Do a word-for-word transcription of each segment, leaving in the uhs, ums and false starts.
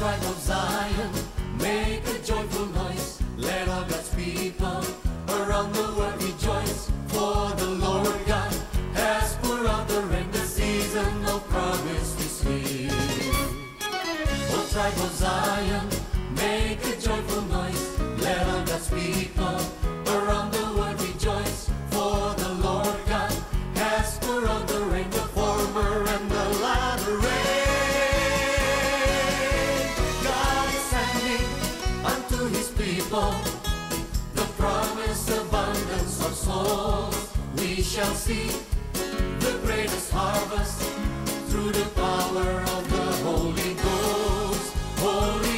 tribe of Zion, make a joyful noise. Let all God's people around the world rejoice. For the Lord God has poured out the rain, the season of promise is here. O tribe of Zion, make a joyful noise. Let all God's people around the world rejoice. For the Lord God has poured out the rain, the former and the latter rain. God is sending unto his people the promised abundance of souls. We shall see the greatest harvest through the power of the Holy Ghost. Holy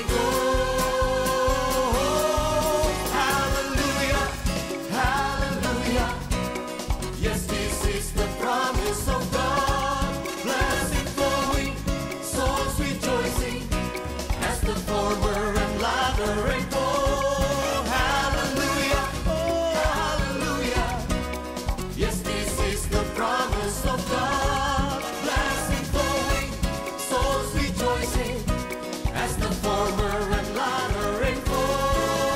Ghost, hallelujah, hallelujah. Yes, this is the promise of God. Blessing flowing, souls rejoicing, as the former and latter rain fall. Hallelujah, oh hallelujah. Yes, this is the promise of God. Blessing flowing, souls rejoicing, as the former and latter rain fall.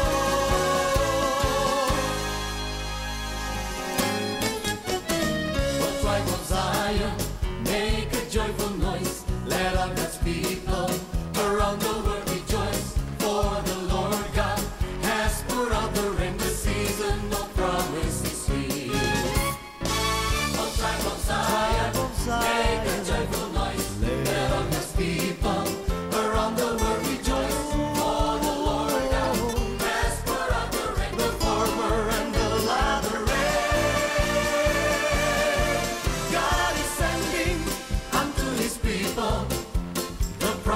O tribe of Zion, make a joyful noise. Let all God's people around the world rejoice. For the Lord God has poured out the rain, the season of promise is here. O tribe of Zion, make a joyful noise. Let all God's people around the world rejoice. For the Lord God has poured out the rain, the former and the latter rain. God is sending unto his people the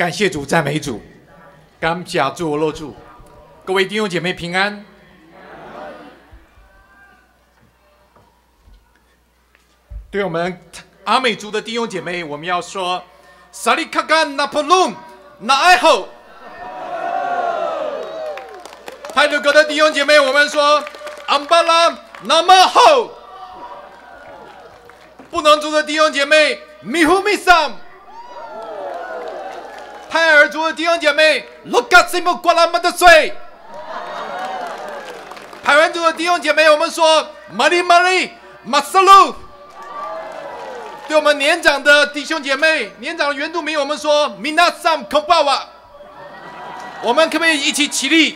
感谢主，赞美主，感谢主，落主，各位弟兄姐妹平安。对我们阿美族的弟兄姐妹，我们要说：萨利卡干那普隆那爱后。泰鲁格的弟兄姐妹，我们说：安巴拉那么后。不能族的弟兄姐妹，米呼米桑。泰尔族的弟兄姐妹，罗嘎西姆瓜拉马的水。台湾族的弟兄姐妹，我们说玛丽玛丽马萨鲁。对我们年长的弟兄姐妹，年长的原住民，我们说米纳桑孔巴瓦。我们可不可以一起起立？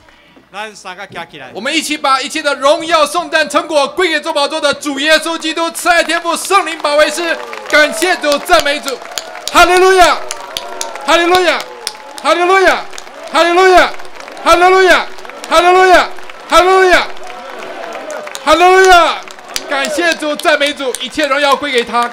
我们一起把一切的荣耀、颂赞、成果归给众宝座的主耶稣基督，慈爱天父、圣灵保惠师。感谢主，赞美主，哈利路亚，哈利路亚，哈利路亚，哈利路亚，哈利路亚，哈利路亚，哈利路亚，哈利路亚！感谢主，赞美主，一切荣耀归给他。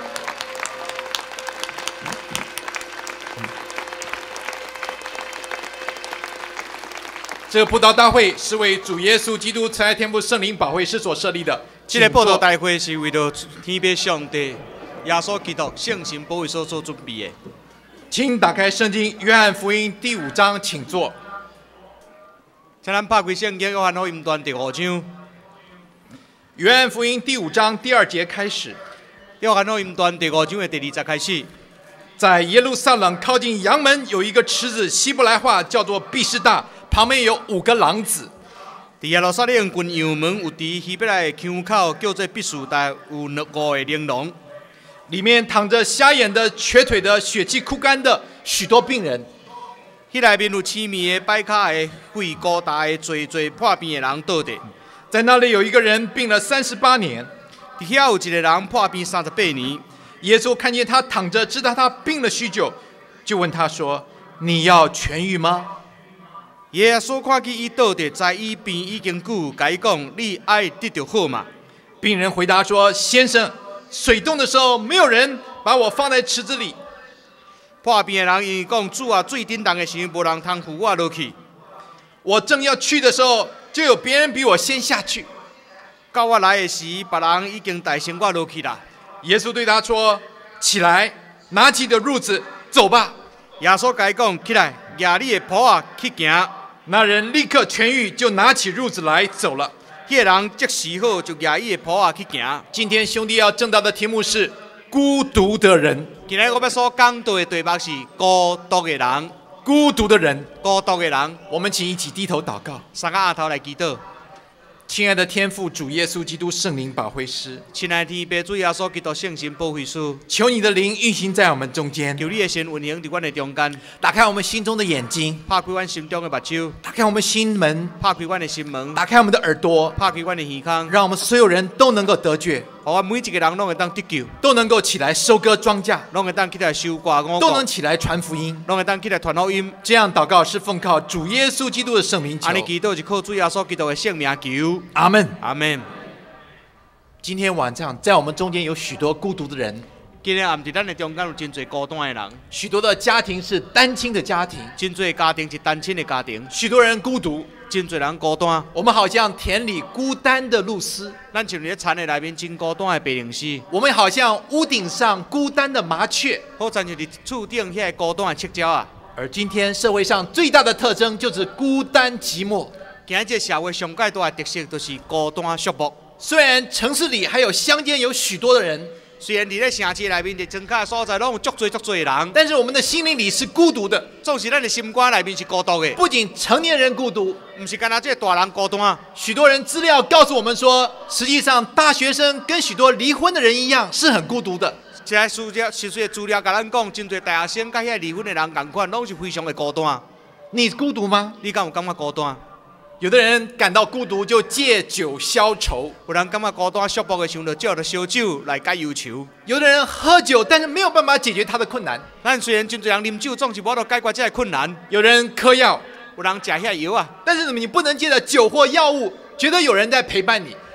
这个布道大会是为主耶稣基督慈爱天父圣灵保惠师所设立的。 这个布道大会是为了天父上帝、耶稣基督圣神保惠所做准备的。 请打开圣经《约翰福音》第五章，请坐。 请咱拍开圣经《约翰福音》第五章。《 约翰福音》第五章第二节开始。《 约翰福音》第五章的第二节开始。 在耶路撒冷靠近阳门有一个池子，希伯来话叫做毕士大。旁边有五个廊子。 在耶路撒冷近阳门有伫希伯来的腔口叫做毕士大，有五个玲珑， 里面躺着瞎眼的、瘸腿的、血气枯干的许多病人。 迄内面有痴迷的、摆卡的、肺高大的、侪侪破病的人倒地。 在那里有一个人病了三十八年。 伫遐有一个人破病三十八年。 耶稣看见他躺着，知道他病了许久，就问他说：“你要痊愈吗？” 耶稣看见伊倒地，知伊病已经久，甲伊讲：“你爱得到好嘛？” 病人回答说：“先生，水冻的时候，没有人把我放在池子里。” 破病的人因为讲：“主啊，水顶冻的时候，无人通扶我落去。 我正要去的时候，就有别人比我先下去。 到我来的时，别人已经带先我落去啦。” 耶稣对他说：“起来，拿起你的褥子，走吧。” 耶稣甲伊讲：“起来，拿你的袍啊去行。” 那人立刻痊愈，就拿起褥子来走了。 迄个人即时好，就拿伊的袍啊去行。 今天兄弟要正道的题目是孤独的人。 今日我要所讲到的题目是孤独的人。 孤独的人， 孤独的人。 我们请一起低头祷告。 三个额头来祈祷。 亲爱的天父主耶稣基督圣灵保惠师， 亲爱的天父主耶稣基督圣神保惠师， 求你的灵运行在我们中间， 求你的神运行在阮的中间， 打开我们心中的眼睛， 拍开阮心中的目睭， 打开我们心门， 拍开阮的心门， 打开我们的耳朵， 拍开阮的耳孔， 让我们所有人都能够得救， 好，我每一个人拢会当得救， 都能够起来收割庄稼， 拢会当起来收割五都能起来传福音， 拢会当起来传福音。 这样祷告是奉靠主耶稣基督的圣名求。 安尼祈祷是靠主耶稣基督的圣名求。 阿门。 阿门。 今天晚上在我们中间有许多孤独的人。 今日暗伫咱的中间有真侪孤单的人， 许多的家庭是单亲的家庭， 真侪家庭是单亲的家庭， 许多人孤独， 真侪人孤单。 我们好像田里孤单的露丝， 咱像咧田的内面真孤单的白灵丝。 我们好像屋顶上孤单的麻雀， 好像就是厝顶遐孤单的赤鸟啊。 而今天社会上最大的特征就是孤单寂寞。 今日社会上介大的特色就是孤单寂寞。 虽然城市里还有乡间有许多的人， 虽然伫咧城市内面的庄稼所在拢有足多足多的人， 但是我们的心灵里是孤独的。 总是咱的心肝内面是孤独的。 不仅成年人孤独， 不是干那这大人孤单。 许多人资料告诉我们说，实际上大学生跟许多离婚的人一样，是很孤独的。 这些资料、实际的资料甲咱讲，真侪大学生甲遐离婚的人共款，拢是非常的孤单。 你孤独吗？ 你敢有感觉孤单？ 有的人感到孤独就借酒消愁， 有人感觉孤单寂寞的时候，就借着烧酒来解忧愁。 有的人喝酒，但是没有办法解决他的困难。 咱虽然真侪人啉酒，总是无法度解决这个困难。 有人嗑药， 有人食遐药啊， 但是你不能借着酒或药物，觉得有人在陪伴你。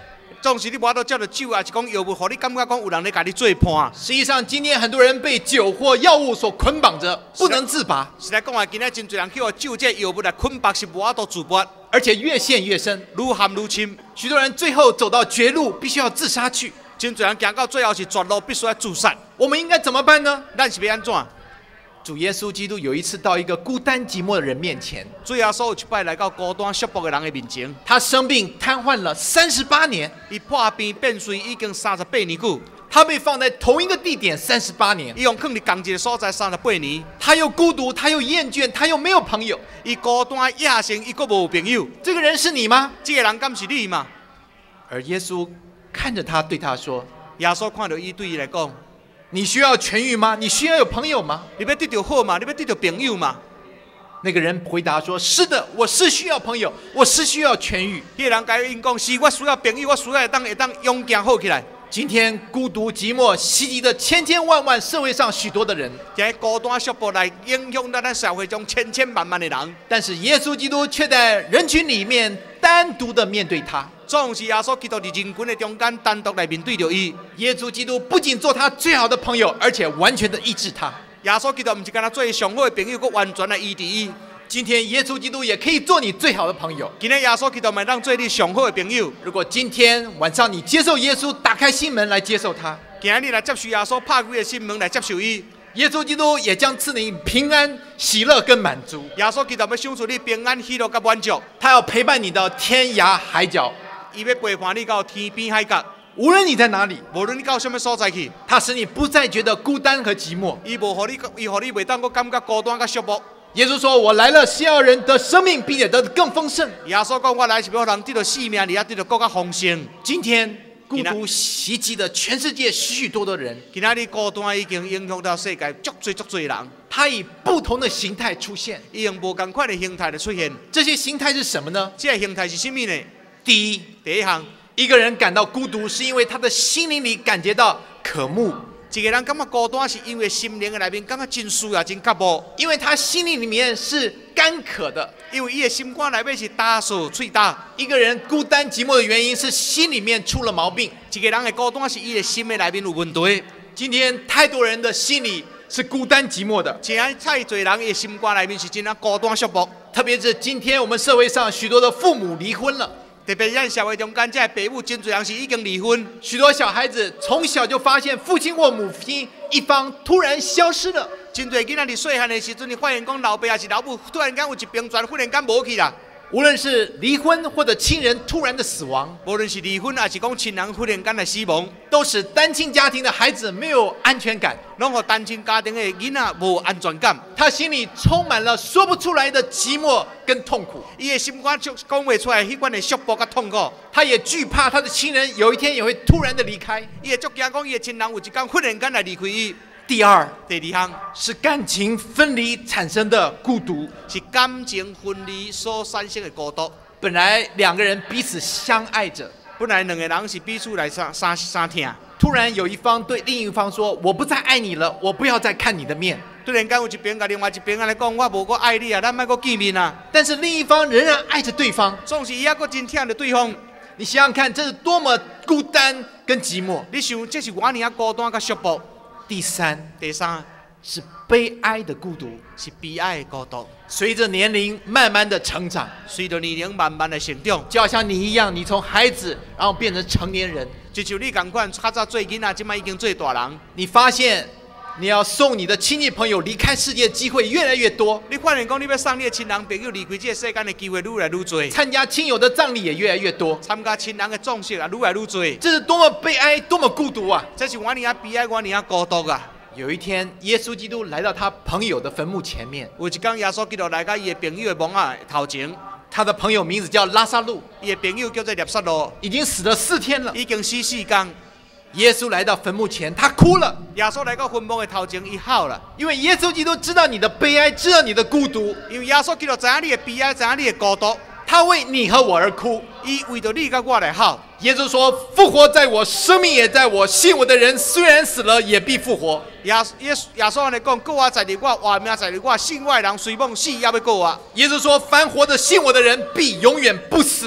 总是你无法度接到酒，也是讲药物，互你感觉讲有人咧甲你做伴。 实际上，今天很多人被酒或药物所捆绑着，不能自拔， 实来讲啊，今仔真侪人去互酒这药物来捆绑，是无法度自拔， 而且越陷越深。 愈陷愈深。 许多人最后走到绝路，必须要自杀去。 真侪人行到最后是绝路，必须要自杀。 我们应该怎么办呢？ 咱是要安怎？ 主耶稣基督有一次到一个孤单寂寞的人面前， 主耶稣有一摆来到孤单束缚的人的面前， 他生病瘫痪了三十八年， 伊破病变衰已经三十八年久， 他被放在同一个地点三十八年， 伊用放伫同一个所在三十八年， 他又孤独，他又厌倦，他又没有朋友， 伊孤单野性，伊阁无朋友。 这个人是你吗？ 这个人敢是你嘛？ 而耶稣看着他，对他说： 耶稣看到伊，对伊来讲。 你需要痊愈吗？你需要有朋友吗？ 你要得到好嘛？你要得到朋友嘛？ 那个人回答说：是的，我是需要朋友，我是需要痊愈。 迄个人甲因讲：是，我需要朋友，我需要会当会当勇敢好起来。 今天孤独寂寞袭击着千千万万社会上许多的人， 今日孤单束缚来影响咱咱社会中千千万万的人， 但是耶稣基督却在人群里面单独的面对他。 总是耶稣基督伫人群的中间单独来面对着伊。 耶稣基督不仅做他最好的朋友，而且完全的医治他。 耶稣基督唔是干那做伊上好的朋友，佮完全来医治伊。 今天耶稣基督也可以做你最好的朋友。 今天耶稣基督咪当做你上好的朋友。 如果今天晚上你接受耶稣，打开心门来接受他， 今日来接受耶稣，拍开的心门来接受伊。 耶稣基督也将赐你平安、喜乐跟满足。 耶稣基督要享受你平安、喜乐跟满足。 他要陪伴你到天涯海角， 伊要陪伴你到天边海角。 无论你在哪里， 无论你到什么所在去， 他使你不再觉得孤单和寂寞。 伊无互你，伊互你袂当个感觉孤单甲寂寞。 耶稣说：“我来了，是要人得生命，并且得更丰盛。” 耶稣讲：“我来是要人得到生命，而且得到更加丰盛。” 今天孤独袭击了全世界许许多多的人。 今仔日孤单已经影响到世界足多足多人。 他以不同的形态出现， 伊用无同款的形态来出现。 这些形态是什么呢？ 这个形态是什么呢？ 第一， 第一项， 一个人感到孤独，是因为他的心灵里感觉到渴慕。 一个人感觉孤单，是因为心灵的内面感觉真需要、真渴慕。 因为他心灵里面是干渴的， 因为伊的心肝内面是打湿、脆打。 一个人孤单寂寞的原因是心里面出了毛病。 一个人的孤单是伊的心的内面有问题。 今天太多人的心里是孤单寂寞的， 现在太多人的心肝内面是真啊孤单寂寞。 特别是今天我们社会上许多的父母离婚了。 特别咱社会中间，这父母真侪人是已经离婚， 许多小孩子从小就发现父亲或母亲一方突然消失了。 真侪囡仔伫细汉的时阵，你发现讲老爸还是老母突然间有一边转，忽然间无去啦。 无论是离婚或者亲人突然的死亡， 无论是离婚还是讲亲人忽然间的死亡， 都使单亲家庭的孩子没有安全感， 拢互单亲家庭的囡仔无安全感。 他心里充满了说不出来的寂寞跟痛苦， 伊的心肝就讲袂出来迄款的束缚甲痛苦。 他也惧怕他的亲人有一天也会突然的离开， 伊会足惊讲伊的亲人有一天忽然间来离开伊。 第二， 第二项是感情分离产生的孤独， 是感情分离所产生的孤独。 本来两个人彼此相爱着， 本来两个人是彼此来相相相疼， 突然有一方对另一方说：“我不再爱你了，我不要再看你的面。” 突然间有一边甲另外一边来讲：“我无搁爱你啊，咱莫搁见面啊。” 但是另一方仍然爱着对方， 总是伊还搁真疼着对方。 你想想看，这是多么孤单跟寂寞。 你想，这是偌尔啊孤单甲束缚。 第三， 第三是悲哀的孤独， 是悲哀的孤独。 随着年龄慢慢的成长， 随着年龄慢慢的成长， 就好像你一样，你从孩子然后变成成年人， 就像你同款，较早做囡仔，即摆已经做大人。 你发现你要送你的亲戚朋友离开世界的机会越来越多， 你发现讲你要送你的亲人朋友离开这个世间的机会愈来愈多， 参加亲友的葬礼也越来越多， 参加亲人的葬式啊愈来愈多。 这是多么悲哀，多么孤独啊！ 这是我尼啊悲哀，我尼啊孤独啊！ 有一天，耶稣基督来到他朋友的坟墓前面。 有一天，耶稣基督来到伊的朋友的墓仔头前。 他的朋友名字叫拉萨路， 伊的朋友叫做列撒路， 已经死了四天了， 已经死四天。 耶稣来到坟墓前，他哭了。 耶稣来到坟墓的头前，伊哭了。 因为耶稣基督知道你的悲哀，知道你的孤独。 因为耶稣基督知影你的悲哀，知影你的孤独。 他为你和我而哭， 伊为着你甲我来哭。 耶稣说：“复活在我，生命也在我。信我的人，虽然死了，也必复活。” 耶耶耶稣安尼讲：“救我在你我，活命在你我。信我的人，虽梦死也要救我。” 耶稣说：“凡活着信我的人，必永远不死。”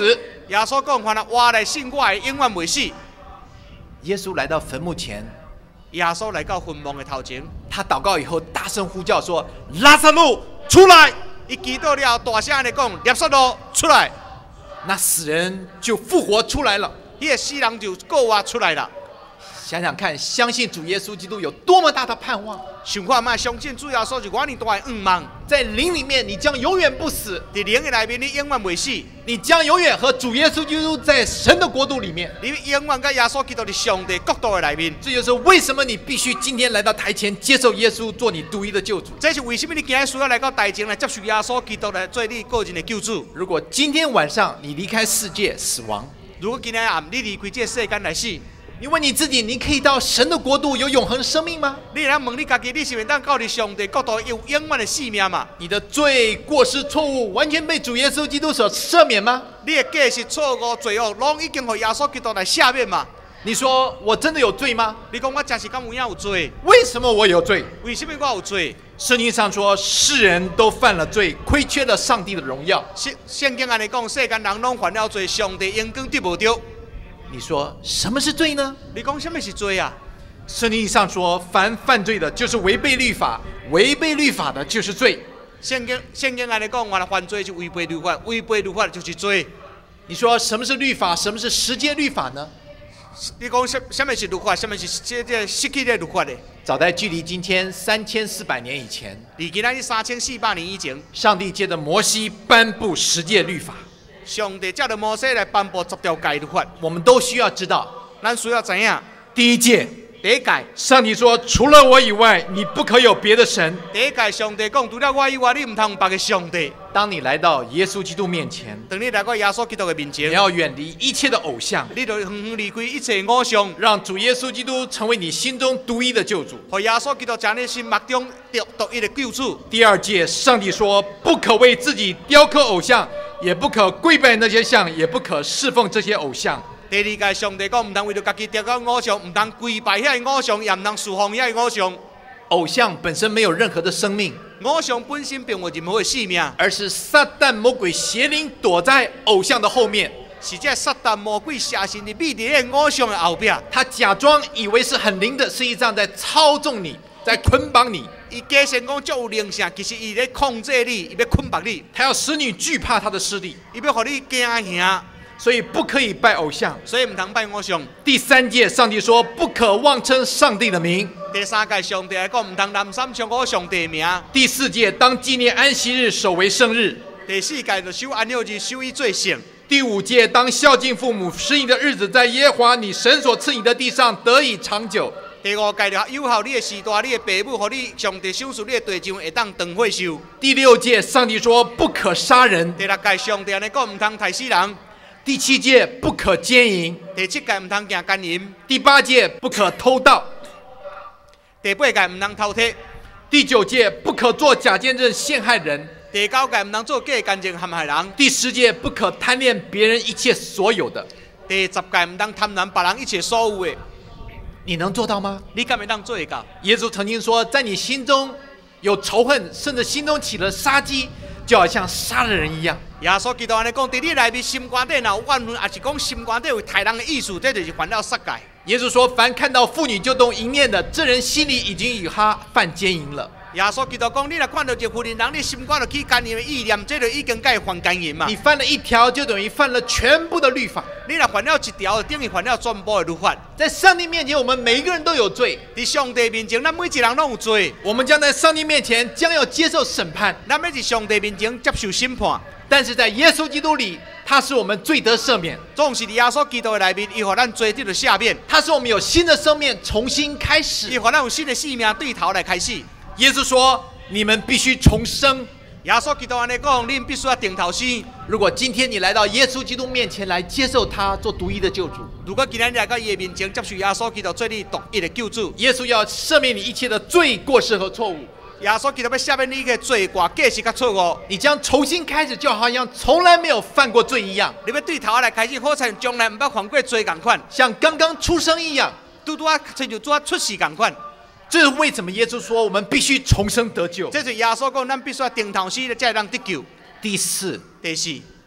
耶稣讲：凡啊活来信我的，永远袂死。 耶稣来到坟墓前， 耶稣来到坟墓的头前， 他祷告以后大声呼叫说：“拉撒路出来！” 伊祈祷了，大声地讲：“拉撒路出来！” 那死人就复活出来了。 迄个死人就够活出来了。 想想看，相信主耶稣基督有多么大的盼望！ 想看卖，相信主耶稣是我尼大的愿望。 在灵里面，你将永远不死； 在灵的内面，你永远袂死。 你将永远和主耶稣基督在神的国度里面。 你永远跟耶稣基督在上帝国度的内面。 这就是为什么你必须今天来到台前接受耶稣做你独一的救主。 这是为什么你今日需要来到台前来接受耶稣基督来做你个人的救主？ 如果今天晚上你离开世界死亡， 如果今天暗你离开这个世间来死， 你问你自己，你可以到神的国度有永恒生命吗？ 你来问你家己，你是袂当到你上帝国度有永远的性命嘛？ 你的罪、过失、错误完全被主耶稣基督所赦免吗？ 你的过失、错误、罪恶，拢已经被耶稣基督来赦免嘛？ 你说我真的有罪吗？ 你讲我真是敢有影有罪？ 为什么我有罪？ 为什么我有罪？ 圣经上说，世人都犯了罪，亏缺了上帝的荣耀。 圣圣经安尼讲，世间人拢犯了罪，上帝荣光得无着。 你说什么是罪呢？ 你讲什么是罪啊？ 圣经上说，凡犯罪的，就是违背律法；违背律法的，就是罪。 圣经圣经安尼讲，原来犯罪是违背律法，违背律法就是罪。 你说什么是律法？什么是实践律法呢？ 你讲什什么是律法？什么是这这失去的律法呢？ 早在距离今天三千四百年以前， 离今仔日三千四百年以前， 上帝借着摩西颁布十诫律法。 上帝借着摩西来颁布十条诫律法。 我们都需要知道， 咱需要知影， 第一诫， 第一诫， 上帝说：“除了我以外，你不可有别的神。” 第一诫，上帝讲：除了我以外，你唔通有别个上帝。 当你来到耶稣基督面前， 当你来到耶稣基督的面前， 你要远离一切的偶像， 你就远远离开一切偶像， 让主耶稣基督成为你心中独一的救主。 和耶稣基督成你心目中独独一的救主。 第二诫，上帝说：“不可为自己雕刻偶像，也不可跪拜那些像，也不可侍奉这些偶像。” 第二诫，上帝讲：唔通为了家己雕刻偶像，唔通跪拜遐个偶像，也唔通侍奉遐个偶像。 偶像本身没有任何的生命， 偶像本身并无任何的生命， 而是撒旦魔鬼邪灵躲在偶像的后面。 是这撒旦魔鬼邪神伫秘伫个偶像的后壁， 他假装以为是很灵的，实际上在操纵你，在捆绑你。 伊假先讲足有灵性，其实伊咧控制你，伊要捆绑你， 他要使你惧怕他的势力， 伊要互你惊吓。 所以不可以拜偶像， 所以唔通拜偶像。 第三诫，上帝说不可妄称上帝的名。 第三诫，上帝来讲唔通滥觞称呼上帝的名。 第四诫，当纪念安息日，守为圣日。 第四诫就守安息日，守以做圣。 第五诫，当孝敬父母，使你的日子在耶和华你神所赐你的地上得以长久。 第五诫就友好你的时代，你的父母，和你上帝赏赐你的地上会当长岁寿。 第六诫，上帝说不可杀人。 第六诫，上帝安尼讲唔通杀死人。 第七诫，不可奸淫。 第七诫，唔通行奸淫。 第八诫，不可偷盗。 第八诫，唔通偷窃。 第九诫，不可作假见证陷害人。 第九诫，唔通做假见证陷害人。 第十诫，不可贪恋别人一切所有的。 第十诫，唔通贪婪别人一切所有的。 你能做到吗？ 你敢会当做得到？ 耶稣曾经说，在你心中有仇恨，甚至心中起了杀机，就好像杀了人一样。 耶稣基督安尼讲，在你内面心肝底若有怨恨，也是讲心肝底有杀人的意思，这就是犯了杀戒。 耶稣说，凡看到妇女就动淫念的，这人心里已经与她犯奸淫了。 耶稣基督讲，你若看到一个妇人，人你心肝就起奸淫的意念，这就已经该犯奸淫嘛。 你犯了一条，就等于犯了全部的律法。 你若犯了一条，就等于犯了全部的律法。 在上帝面前，我们每一个人都有罪。 在上帝面前，咱每一个人拢有罪。 我们将在上帝面前将要接受审判。 咱要在上帝面前接受审判。 但是在耶稣基督里，他是我们罪得赦免。 总是在耶稣基督的内面，伊互咱罪得了赦免。 他使我们有新的生命，重新开始。 伊互咱有新的生命，对头来开始。 耶稣说：“你们必须重生。” 耶稣基督安尼讲，恁必须要定头生。 如果今天你来到耶稣基督面前来接受他做独一的救主， 如果今天你来到伊的面前接受耶稣基督做你独一的救主， 耶稣要赦免你一切的罪、过失和错误。 耶稣基督要赦免你的罪过、过失甲错误。 你将重新开始，就好像从来没有犯过罪一样。 你要对头来开始，好像从来唔捌犯过罪同款， 像刚刚出生一样， 拄拄啊，亲像拄啊出世同款。 这是为什么耶稣说我们必须重生得救？ 这是耶稣讲，咱必须要定头生，才会当得救。 第四， 第四，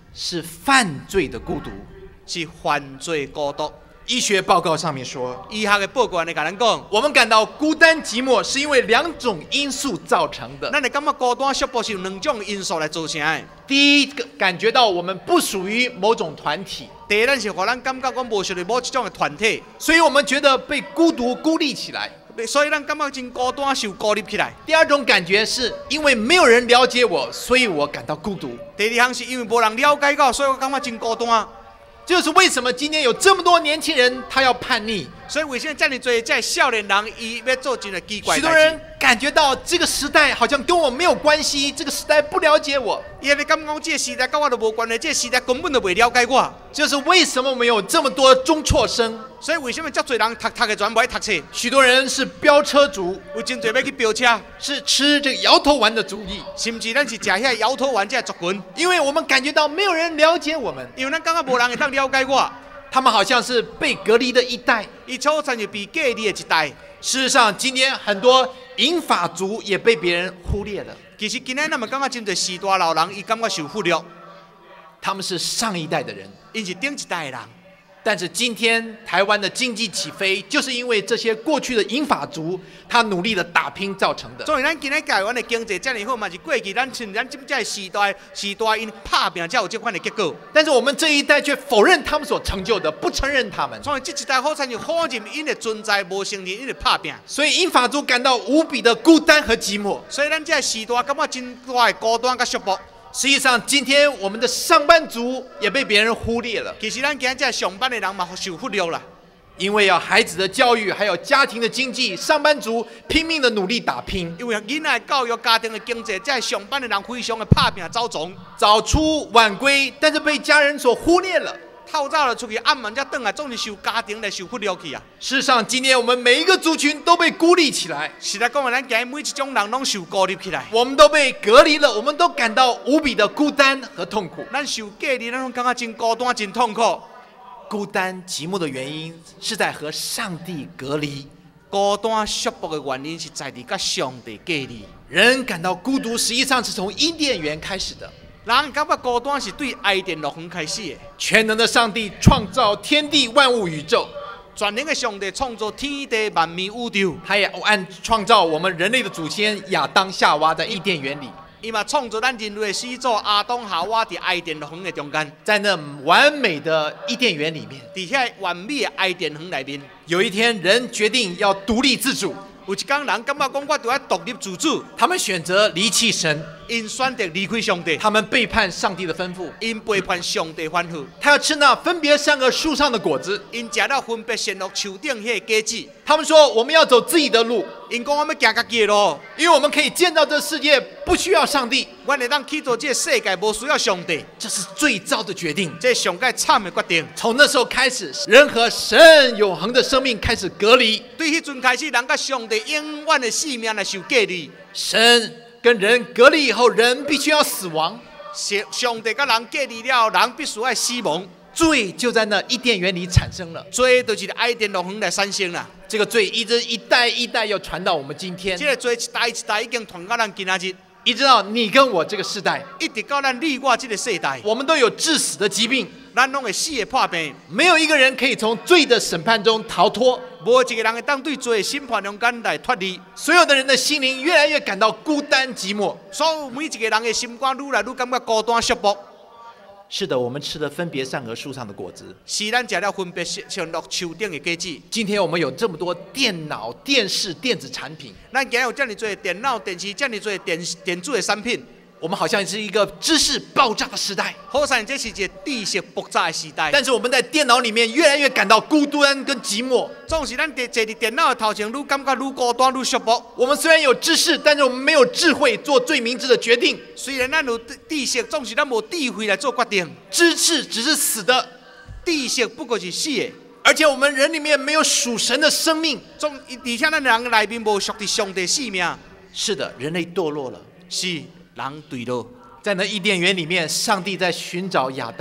是犯罪的孤独。 是犯罪孤独。 医学报告上面说， 医学的报告安尼甲咱讲， 我们感到孤单寂寞是因为两种因素造成的。 咱会感觉孤单寂寞是由两种因素来造成的。 第一个，感觉到我们不属于某种团体。 第一，咱是互咱感觉讲无属于某一种的团体， 所以我们觉得被孤独孤立起来。 所以咱感觉真孤单，受孤立起来。 第二种感觉是因为没有人了解我，所以我感到孤独。 第二项是因为无人了解我，所以我感觉真孤单。 这就是为什么今天有这么多年轻人他要叛逆。 所以为什么这么多这少年人伊要做真的奇怪的代志？ 许多人感觉到这个时代好像跟我没有关系，这个时代不了解我。 伊会感觉讲这个时代跟我都无关系，这个时代根本就未了解我。 这是为什么我们有这么多中辍生？ 所以为什么这么多人读读的全不爱读册？ 许多人是飙车族， 有真多要去飙车， 是吃这个摇头丸的主意， 甚至咱是食遐摇头丸这族群， 因为我们感觉到没有人了解我们， 因为咱感觉无人会当了解我。 他们好像是被隔离的一代， 伊初参就被隔离的一代。 事实上，今天很多银发族也被别人忽略了。 其实今天咱们感觉真侪时大老人，伊感觉受忽略。 他们是上一代的人， 因是顶一代的人。 但是今天台湾的经济起飞，就是因为这些过去的银发族他努力的打拼造成的。 所以咱今天台湾的经济这么好，嘛是过去咱像咱今这时代时代因打拼才有这款的结果。 但是我们这一代却否认他们所成就的，不承认他们。 所以这一代好参就否认因的存在，无承认因的打拼。 所以银发族感到无比的孤单和寂寞。 所以咱这时代感觉真大的孤单甲寂寞。 实际上，今天我们的上班族也被别人忽略了。 其实咱今天这上班的人嘛受忽略了， 因为要孩子的教育，还有家庭的经济，上班族拼命的努力打拼。 因为囡仔的教育、家庭的经济，这上班的人非常的打拼走总， 早出晚归，但是被家人所忽略了。 透早了出去，暗晚才回来，总是受家庭来受忽略去啊。 事实上，今天我们每一个族群都被孤立起来。 实在讲，咱今天每一种人拢受孤立起来， 我们都被隔离了，我们都感到无比的孤单和痛苦。 咱受隔离，咱拢感觉真孤单、真痛苦。 孤单寂寞的原因是在和上帝隔离。 孤单寂寞的原因是在于甲上帝隔离。 人感到孤独，实际上是从伊甸园开始的。 人感觉孤单是对伊甸乐园开始的。 全能的上帝创造天地万物宇宙， 全能的上帝创造天地万物宇宙， 他也按创造我们人类的祖先亚当夏娃在伊甸园里。 伊嘛创造咱人类的始祖亚当夏娃伫伊甸乐园的中间， 在那完美的伊甸园里面， 伫遐完美的伊甸园内面， 有一天人决定要独立自主。 有一天人感觉讲我就要独立自主， 他们选择离弃神， 因选择离开上帝， 他们背叛上帝的吩咐， 因背叛上帝吩咐。 他要吃那分别善恶树上的果子， 因食了分别善恶树顶迄个果子。 他们说我们要走自己的路， 因讲我们行家己的路， 因为我们可以建造这世界，不需要上帝。 我会当去做这个世界，无需要上帝。 这是最糟的决定， 这是上界惨的决定。 从那时候开始，人和神永恒的生命开始隔离。 对迄阵开始，人甲上帝永远的性命来受隔离。 神跟人隔离以后，人必须要死亡。 上帝甲人隔离了，人必须要死亡。 罪就在那伊甸园里产生了， 罪就是伊甸乐园来产生啦。 这个罪一直一代一代要传到我们今天。 这个罪一代一代已经传到咱今仔日， 一直到你跟我这个世代， 一直到咱你我这个世代， 我们都有致死的疾病， 咱拢会死的破病。 没有一个人可以从罪的审判中逃脱， 无一个人会当对罪的审判中间来脱离。 所有的人的心灵越来越感到孤单寂寞。 所有每一个人的心肝愈来愈感觉孤单寂寞。 是的，我们吃了分别善恶树上的果子， 是咱食了分别善恶树顶的果子。 今天我们有这么多电脑、电视、电子产品， 咱今日有这么多电脑、电视，这么多电电子的产品。 我们好像是一个知识爆炸的时代， 好像这是一个知识爆炸的时代。 但是我们在电脑里面越来越感到孤单跟寂寞。 总是咱坐伫电脑的头前，愈感觉愈孤单、愈寂寞。 我们虽然有知识，但是我们没有智慧做最明智的决定。 虽然咱有知识，总是咱无智慧来做决定。 知识只是死的， 知识不过是死的。 而且我们人里面没有属神的生命， 总而且咱人内面无属于上帝生命。 是的，人类堕落了， 是人堕落。 在那伊甸园里面，上帝在寻找亚当，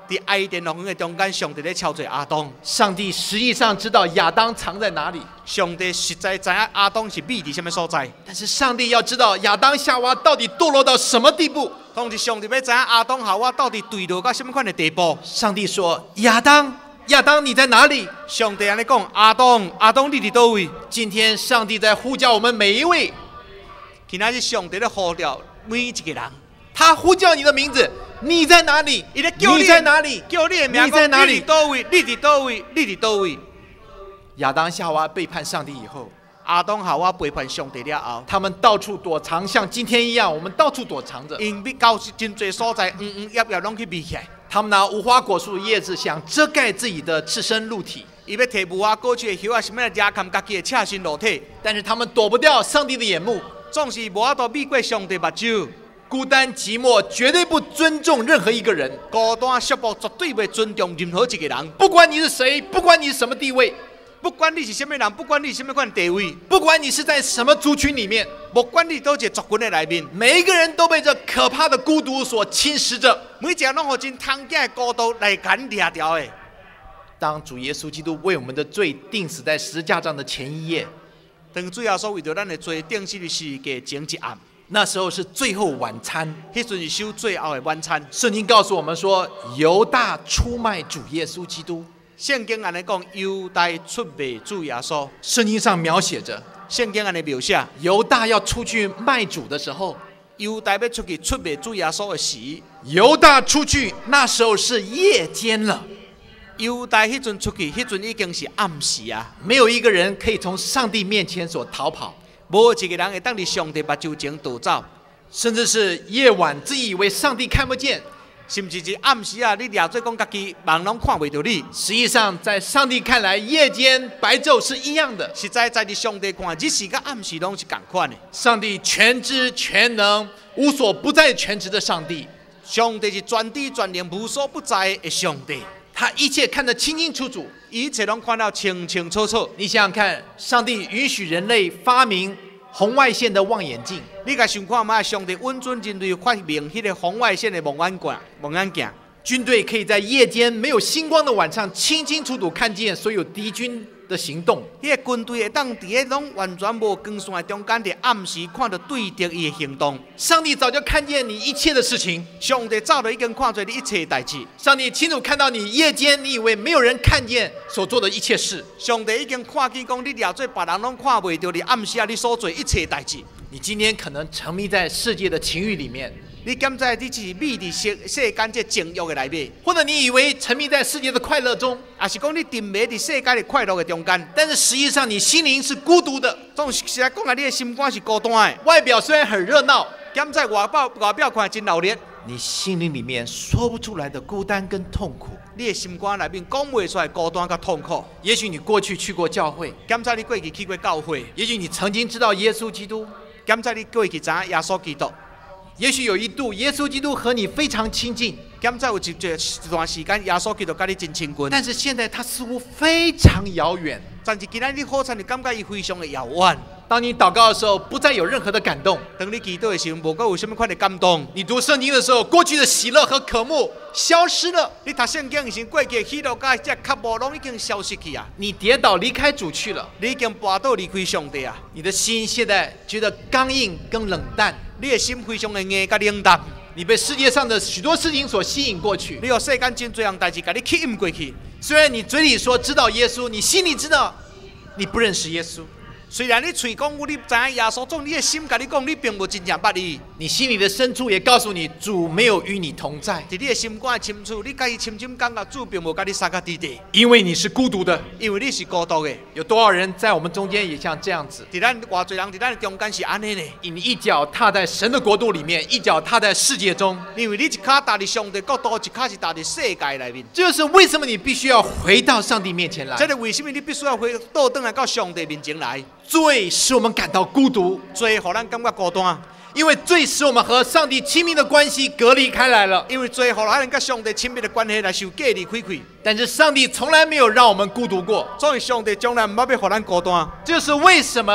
伫爱甸农园的中间，上帝咧敲做亚当。 上帝实际上知道亚当藏在哪里， 上帝实在知影亚当是秘伫什么所在。 但是上帝要知道亚当夏娃到底堕落到什么地步。 同时，上帝要知影亚当夏娃到底坠落到什么款的地步。 上帝说：“亚当，亚当，你在哪里？” 上帝安尼讲：“亚当，亚当，你伫倒位？” 今天上帝在呼叫我们每一位， 今仔日上帝咧呼召每一个人。 他呼叫你的名字，你在哪里？ 伊咧叫你在哪里？ 叫你的名， 你在哪里？ 你伫倒位？你伫倒位？你伫倒位？ 亚当夏娃背叛上帝以后， 亚当夏娃背叛上帝了后， 他们到处躲藏，像今天一样，我们到处躲藏着。 因必到真侪所在，嗯嗯叶叶拢去避起来。 他们拿无花果树的叶子想遮盖自己的赤身露体， 伊要摕无花果树的叶啊，什么来遮盖家己的赤身裸体， 但是他们躲不掉上帝的眼目， 总是无法度避过上帝目睭。 孤单寂寞，绝对不尊重任何一个人。 孤单寂寞，绝对袂尊重任何一个人。 不管你是谁，不管你是什么地位， 不管你是什么人，不管你是什么款地位， 不管你是在什么族群里面， 不管你倒一个族群的内面， 每一个人都被这可怕的孤独所侵蚀着。 每一个人拢互真痛惊的孤独来牵掠掉的。 当主耶稣基督为我们的罪钉死在十字架上的前一夜， 当主耶稣为着咱的罪钉死的是个前一暗， 那时候是最后晚餐， 迄阵是守最后的晚餐。 圣经告诉我们说，犹大出卖主耶稣基督。 圣经安尼讲，犹大出卖主耶稣。 圣经上描写着， 圣经安尼描写， 犹大要出去卖主的时候， 犹大要出去出卖主耶稣的时， 犹大出去那时候是夜间了。 犹大迄阵出去，迄阵已经是暗时啊， 没有一个人可以从上帝面前所逃跑， 无一个人会当伫上帝目睭前逃走， 甚至是夜晚自以为上帝看不见， 甚至是暗时啊，你掠做讲家己人拢看袂到你。 实际上在上帝看来，夜间白昼是一样的。 实在在伫上帝看，日时甲暗时拢是共款的。 上帝全知全能、无所不在全职的上帝， 上帝是全知全能、无所不在的上帝。 他一切看得清清楚楚， 一切拢看到清清楚楚。 你想想看，上帝允许人类发明红外线的望远镜， 你甲想看嘛？上帝允准人类发明迄个红外线的望远镜，望远镜。 军队可以在夜间没有星光的晚上，清清楚楚看见所有敌军的行动。 迄个军队会当伫迄拢完全无光线的中间，伫暗时看到对敌伊的行动。 上帝早就看见你一切的事情， 上帝早就已经看出你一切代志。 上帝清楚看到你夜间你以为没有人看见所做的一切事。 上帝已经看见讲你掠做别人拢看袂到你暗时啊你所做一切代志。 你今天可能沉迷在世界的情欲里面， 你敢知你只是迷伫世世间这情欲的内面， 或者你以为沉迷在世界的快乐中， 也是讲你沉迷伫世界的快乐的中间， 但是实际上你心灵是孤独的。 总是实来讲啊，你的心肝是孤单的。 外表虽然很热闹， 敢知外表外表看真热烈， 你心灵里面说不出来的孤单跟痛苦。 你的心肝内面讲袂出来孤单甲痛苦。 也许你过去去过教会， 敢知你过去去过教会， 也许你曾经知道耶稣基督， 敢知你过去知影耶稣基督。 也许有一度，耶稣基督和你非常亲近， 敢知有一一段时间，耶稣基督甲你真亲近。 但是现在他似乎非常遥远。 但是今仔日好惨，你感觉伊非常的遥远。 当你祷告的时候，不再有任何的感动； 当你祈祷的时候，无够有什么款的感动。 你读圣经的时候，过去的喜乐和渴慕消失了。 你读圣经的时候，过去的喜乐甲这渴慕拢已经消失去啊！ 你跌倒离开主去了， 你已经跋倒离开上帝啊！ 你的心现在觉得刚硬跟冷淡， 你的心非常的硬甲冷淡。 你被世界上的许多事情所吸引过去， 你有世间真多样代志甲你吸引过去。 虽然你嘴里说知道耶稣，你心里知道你不认识耶稣。 虽然你嘴讲你知影耶稣，总你的心甲你讲，你并无真正捌伊。 你心里的深处也告诉你，主没有与你同在。 伫你的心肝的深处，你甲伊深深感觉主并无甲你三个地地， 因为你是孤独的， 因为你是孤独的。 有多少人在我们中间也像这样子？ 伫咱偌侪人伫咱的中间是安尼呢？ 你一脚踏在神的国度里面，一脚踏在世界中。 因为你一脚踏伫上帝国度，一脚是踏伫世界内面。 这就是为什么你必须要回到上帝面前来。 这是为什么你必须要回倒转来到上帝面前来？ 罪使我们感到孤独， 罪互咱感觉孤单， 因为罪使我们和上帝亲密的关系隔离开来了。 因为罪互咱甲上帝亲密的关系来受隔离开开。 但是上帝从来没有让我们孤独过， 所以上帝从来唔捌要互咱孤单。 这是为什么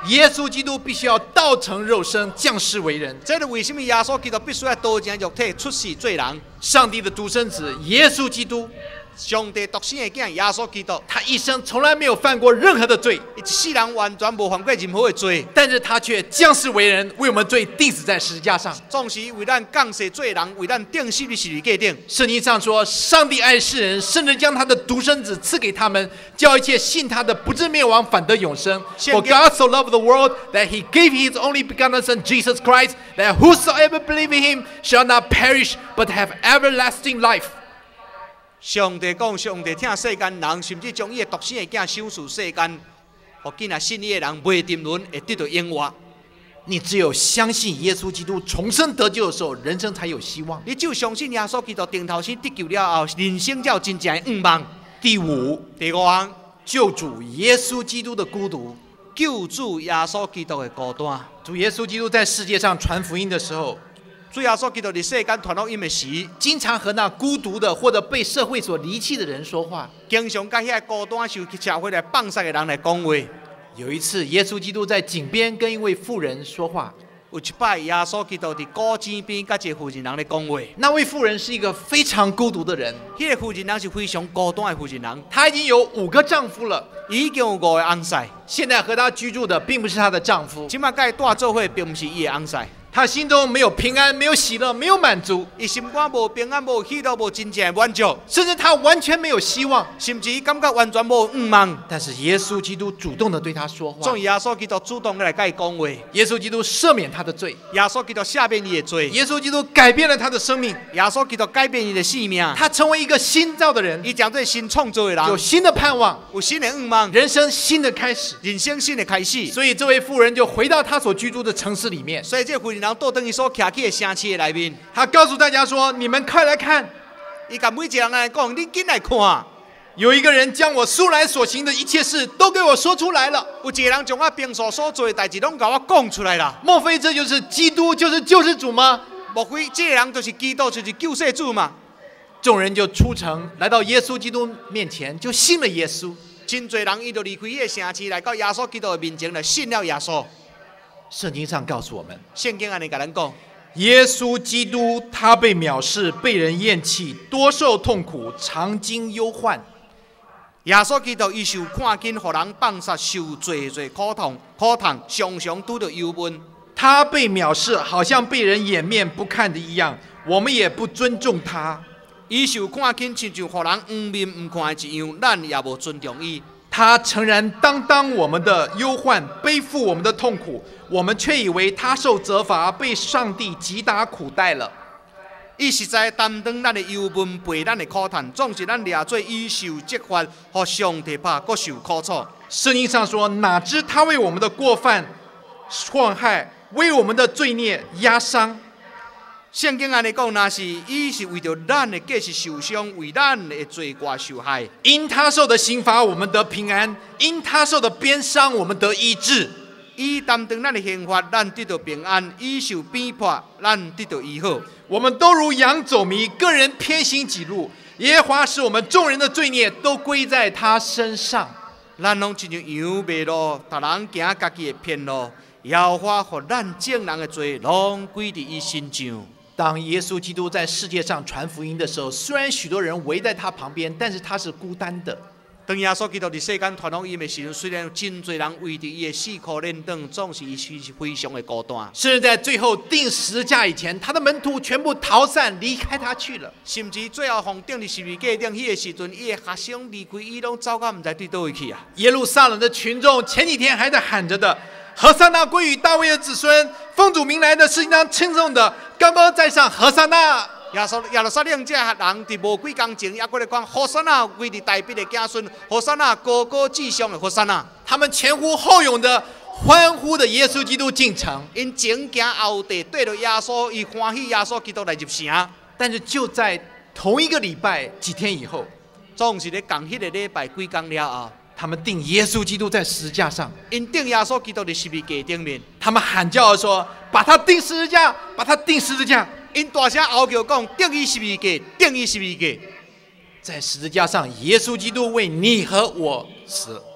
耶稣基督必须要道成肉身，降世为人。 这是为什么耶稣基督必须要道成肉体出世做人？ 上帝的独生子耶稣基督， 上帝独生的囝耶稣基督， 他一生从来没有犯过任何的罪， 伊一世人完全无犯过任何的罪， 但是他却降世为人，为我们罪钉死在十字架上。 总是为咱降世做人，为咱钉死在十字架顶。 圣经上说，上帝爱世人，甚至将他的独生子赐给他们，叫一切信他的不至灭亡，反得永生。For God so loved the world that he gave his only begotten Son Jesus Christ, that whosoever believe in him shall not perish, but have everlasting life. 上帝讲，上帝疼世间人，甚至将伊的独生的囝赏赐世间，互今仔信伊的人袂沉沦，会得到永活。 你只有相信耶稣基督重生得救的时候，人生才有希望。 你只有相信耶稣基督定头先得救了后，人生才有真正的愿望。 第五， 第五项， 救主耶稣基督的孤独。 救主耶稣基督的孤单。 主耶稣基督在世界上传福音的时候， 主耶稣基督伫世间传福音的时， 经常和那孤独的或者被社会所离弃的人说话， 经常甲遐孤单受社会来放杀的人来讲话。 有一次，耶稣基督在井边跟一位妇人说话。 有一摆，耶稣基督伫古井边甲一个妇人人咧讲话。 那位妇人是一个非常孤独的人， 迄个妇人人是非常孤单的妇人人。 她已经有五个丈夫了， 伊已经有五个翁婿。 现在和她居住的并不是她的丈夫， 即摆甲伊住做伙，并不是伊的翁婿。 她心中没有平安，没有喜乐，没有满足， 伊心肝无平安，无喜乐，无真正的满足， 甚至她完全没有希望， 甚至伊感觉完全无愿望。 但是耶稣基督主动的对她说话， 总耶稣基督主动来甲伊讲话。 耶稣基督赦免她的罪， 耶稣基督赦免伊的罪， 耶稣基督改变了她的生命， 耶稣基督改变伊的性命， 她成为一个新造的人， 伊将做新创造的人， 有新的盼望， 有新的愿望， 人生新的开始， 人生新的开始。 所以这位妇人就回到她所居住的城市里面， 所以这妇人人倒转伊所徛起的城市的内面， 她告诉大家说：“你们快来看！” 伊甲每一个人来讲：“你紧来看！ 有一个人将我素来所行的一切事都给我说出来了。 有一个人将我平所所做的代志拢甲我讲出来了。 莫非这就是基督，就是救世主吗？ 莫非这个人就是基督，就是救世主嘛？” 众人就出城，来到耶稣基督面前，就信了耶稣。 真侪人伊就离开迄个城市，来到耶稣基督的面前，来信了耶稣。 圣经上告诉我们， 圣经安尼甲咱讲。 耶稣基督他被藐视，被人厌弃，多受痛苦，常经忧患。 耶稣基督伊受看见，互人放杀，受罪罪苦痛，苦痛常常拄着忧闷。 他被藐视，好像被人掩面不看的一样，我们也不尊重他。 伊受看见，亲像互人黄面唔看的一样，咱也无尊重伊。 他诚然担当我们的忧患，背负我们的痛苦，我们却以为他受责罚，被上帝击打苦待了。 伊实在担当咱的忧闷，背咱的苦叹，总是咱掠做伊受责罚，互上帝拍，搁受苦楚。 圣经上说：“哪知他为我们的过犯患害，为我们的罪孽压伤。” 圣经安尼讲，若是伊是为着咱的过失受伤，为咱的罪过受害。 因他受的刑罚，我们得平安；因他受的鞭伤，我们得医治。 伊担当咱的刑罚，咱得到平安；伊受鞭迫，咱得到医好。 我们都如羊走迷，个人偏行己路。耶和华使我们众人的罪孽都归在他身上。 咱拢亲像羊迷路，逐人行家己的偏路。耶和华互咱众人的罪，拢归伫伊身上。 当耶稣基督在世界上传福音的时候，虽然许多人围在他旁边，但是他是孤单的。 当耶稣基督伫世间传福音的时候，虽然有真侪人围着伊的死苦练长，总是伊是非常的孤单。 甚至在最后钉十字架以前，他的门徒全部逃散，离开他去了。 甚至最后放钉伫十字架顶，迄个时阵，伊的学生离开伊，拢走到唔知对倒位去啊！ 耶路撒冷的群众前几天还在喊着的：“何塞那归于大卫的子孙，奉主名来的是应当称颂的，高高在上，何塞那！” 耶稣耶路撒冷这人伫无几工前，也过来讲：“何塞那归伫大卫的子孙，何塞那高高至上的何塞那。” 他们前呼后拥的欢呼的耶稣基督进城， 因前行后地对着耶稣，伊欢喜耶稣基督来入城。 但是就在同一个礼拜几天以后， 总是咧讲迄个礼拜几工了后， 他们钉耶稣基督在十字架上， 因钉耶稣基督伫十字架顶面， 他们喊叫地说：“把他钉十字架，把他钉十字架！” 因大声嚎叫讲：“钉伊十字架，钉伊十字架！” 在十字架上，耶稣基督为你和我死了。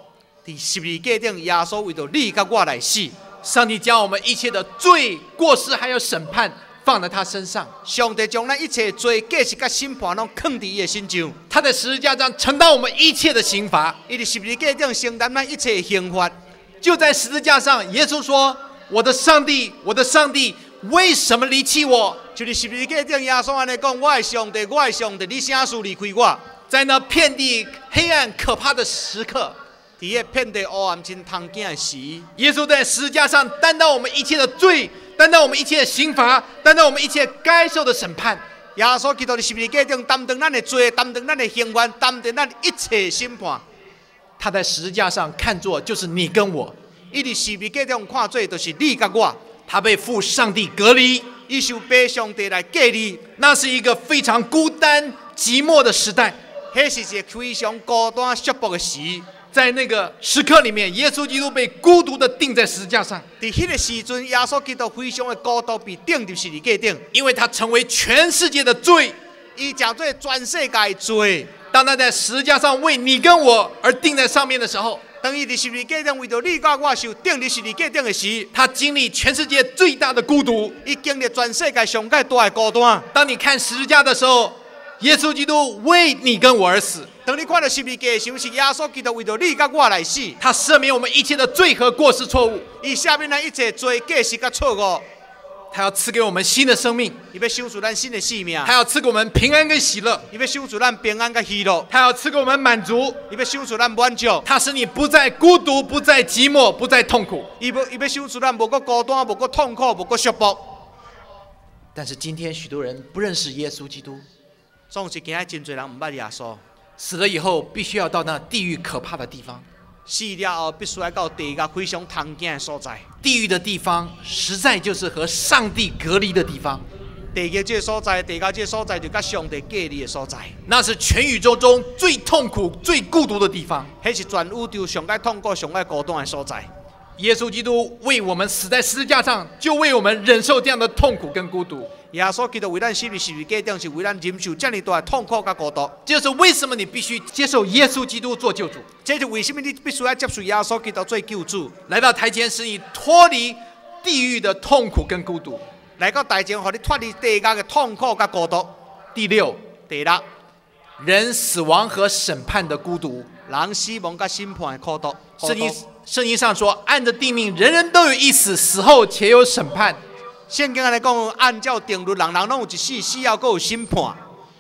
伫十字架顶，耶稣为着你甲我来死。 上帝将我们一切的罪、过失还有审判放在他身上， 上帝将咱一切罪、过失甲审判拢放伫伊的身上。 他在十字架上承担我们一切的刑罚。 伊伫十字架顶承担咱一切的刑罚。 就在十字架上，耶稣说：“我的上帝，我的上帝，为什么离弃我？” 就伫十字架顶，耶稣安尼讲：“我的上帝，我的上帝，你啥事离开我？” 在那遍地黑暗可怕的时刻， 伫迄遍地黑暗真通惊的时， 耶稣在十字架上担当我们一切的罪，担当我们一切的刑罚，担当我们一切该受的审判。 耶稣基督伫十字架顶担当咱的罪，担当咱的刑罚，担当咱一切审判。 他在十字架上看作就是你跟我， 伊伫十字架顶看做就是你甲我。 他被父上帝隔离， 伊受被上帝来隔离。 那是一个非常孤单寂寞的时代。 迄是一个非常孤单束缚的时。 在那个时刻里面，耶稣基督被孤独的钉在十字架上。 伫迄个时阵，耶稣基督非常的孤独，被钉伫十字架顶， 因为他成为全世界的罪， 伊成做全世界的罪。 当他在十字架上为你跟我而钉在上面的时候， 当伊伫十字架顶为着你甲我受钉伫十字架顶的时， 他经历全世界最大的孤独， 伊经历全世界上界大的孤单。 当你看十字架的时候，耶稣基督为你跟我而死。 当你看到十字架的时候，是耶稣基督为着你甲我来死。 他赦免我们一切的罪和过失错误， 伊赦免咱一切罪、过失甲错误。 他要赐给我们新的生命， 伊要赏赐咱新的生命。 他要赐给我们平安跟喜乐， 伊要赏赐咱平安甲喜乐。 他要赐给我们满足， 伊要赏赐咱满足。 他使你不再孤独，不再寂寞，不再痛苦。 伊要伊要赏赐咱无搁孤单，无搁痛苦，无搁束缚。 但是今天许多人不认识耶稣基督， 总是今仔真侪人毋捌耶稣。 死了以后必须要到那地狱可怕的地方。 死了后必须要到地狱非常通惊的所在。 地狱的地方实在就是和上帝隔离的地方。 地狱这个所在，地狱这个所在就甲上帝隔离的所在。 那是全宇宙中最痛苦、最孤独的地方。 迄是全宇宙上界痛苦、上界孤单的所在。 耶稣基督为我们死在十字架上，就为我们忍受这样的痛苦跟孤独。 耶稣基督为咱死伫十字架顶，是为咱忍受这么大的痛苦甲孤独。 这就是为什么你必须接受耶稣基督做救主。 这就为什么你必须要接受耶稣基督做救主， 来到台前，使你脱离地狱的痛苦跟孤独。 来到台前，让你脱离地狱的痛苦甲孤独。 第六， 第六， 人死亡和审判的孤独。 人死亡甲审判的孤独。 圣经圣经上说，按着定命，人人都有一死，死后且有审判。 圣经安尼讲，按照定律，人人拢有一死，死后阁有审判。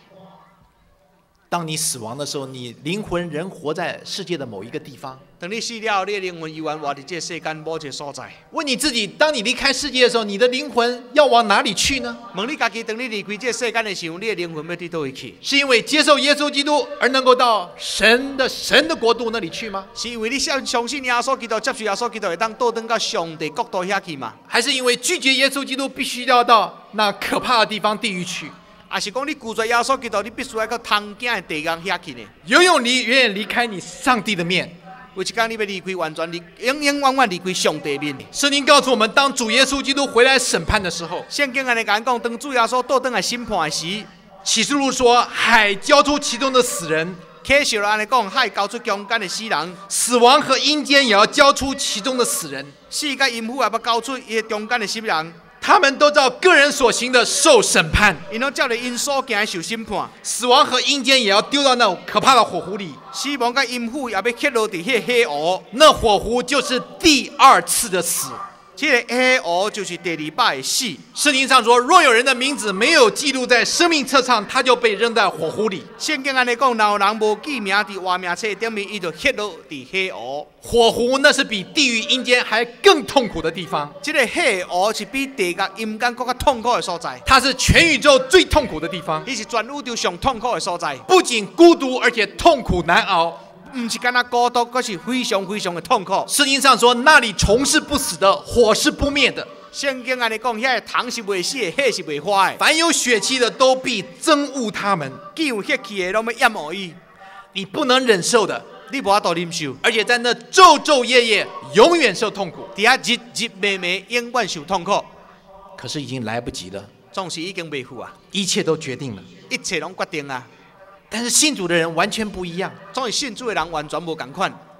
当你死亡的时候，你灵魂仍活在世界的某一个地方。 当你死了，你的灵魂依然活伫这世间某一个所在。 问你自己，当你离开世界的时候，你的灵魂要往哪里去呢？ 问你家己，当你离开这世间的时候，你的灵魂要伫倒位去？ 是因为接受耶稣基督而能够到神的神的国度那里去吗？ 是因为你相相信耶稣基督，接受耶稣基督，会当倒转到上帝国度遐去吗？ 还是因为拒绝耶稣基督，必须要到那可怕的地方地狱去？ 还是讲你拒绝耶稣基督，你必须要到通惊的地狱遐去呢？ 永永离远远离开你上帝的面。 有一天你要离开，完全离永永远远离开上帝面。 圣经告诉我们，当主耶稣基督回来审判的时候， 圣经安尼讲，当主耶稣倒转来审判的时， 启示录说，海交出其中的死人。 启示录安尼讲，海交出中间的死人， 死亡和阴间也要交出其中的死人。 死甲阴府也要交出伊中间的死人。 他们都照个人所行的受审判， 因拢照着因所行受审判。 死亡和阴间也要丢到那可怕的火湖里。 死亡甲阴府也要揭落伫迄黑湖， 那火湖就是第二次的死。 这个黑湖就是第二摆的死。 圣经上说，若有人的名字没有记录在生命册上，他就被扔在火湖里。 圣经安尼讲，若有人无记名伫活命册顶面，伊就揭落伫黑湖。 火湖那是比地狱阴间还更痛苦的地方。 这个黑湖是比地狱阴间更加痛苦的所在。 它是全宇宙最痛苦的地方。 伊是全宇宙上痛苦的所在。 不仅孤独，而且痛苦难熬。 唔是干那孤独，佫是非常非常的痛苦。 圣经上说，那里虫是不死的，火是不灭的。 圣经安尼讲，遐个虫是袂死的，火是袂化的。 凡有血气的，都必憎恶他们。 既有血气的，拢要厌恶伊。 你不能忍受的， 你无法度忍受， 而且在那昼昼夜夜，永远受痛苦。 伫遐日日夜夜，永远受痛苦。 可是已经来不及了， 总是已经袂赴啊， 一切都决定了， 一切拢决定啊。 但是信主的人完全不一样。 总是信主的人完全无同款。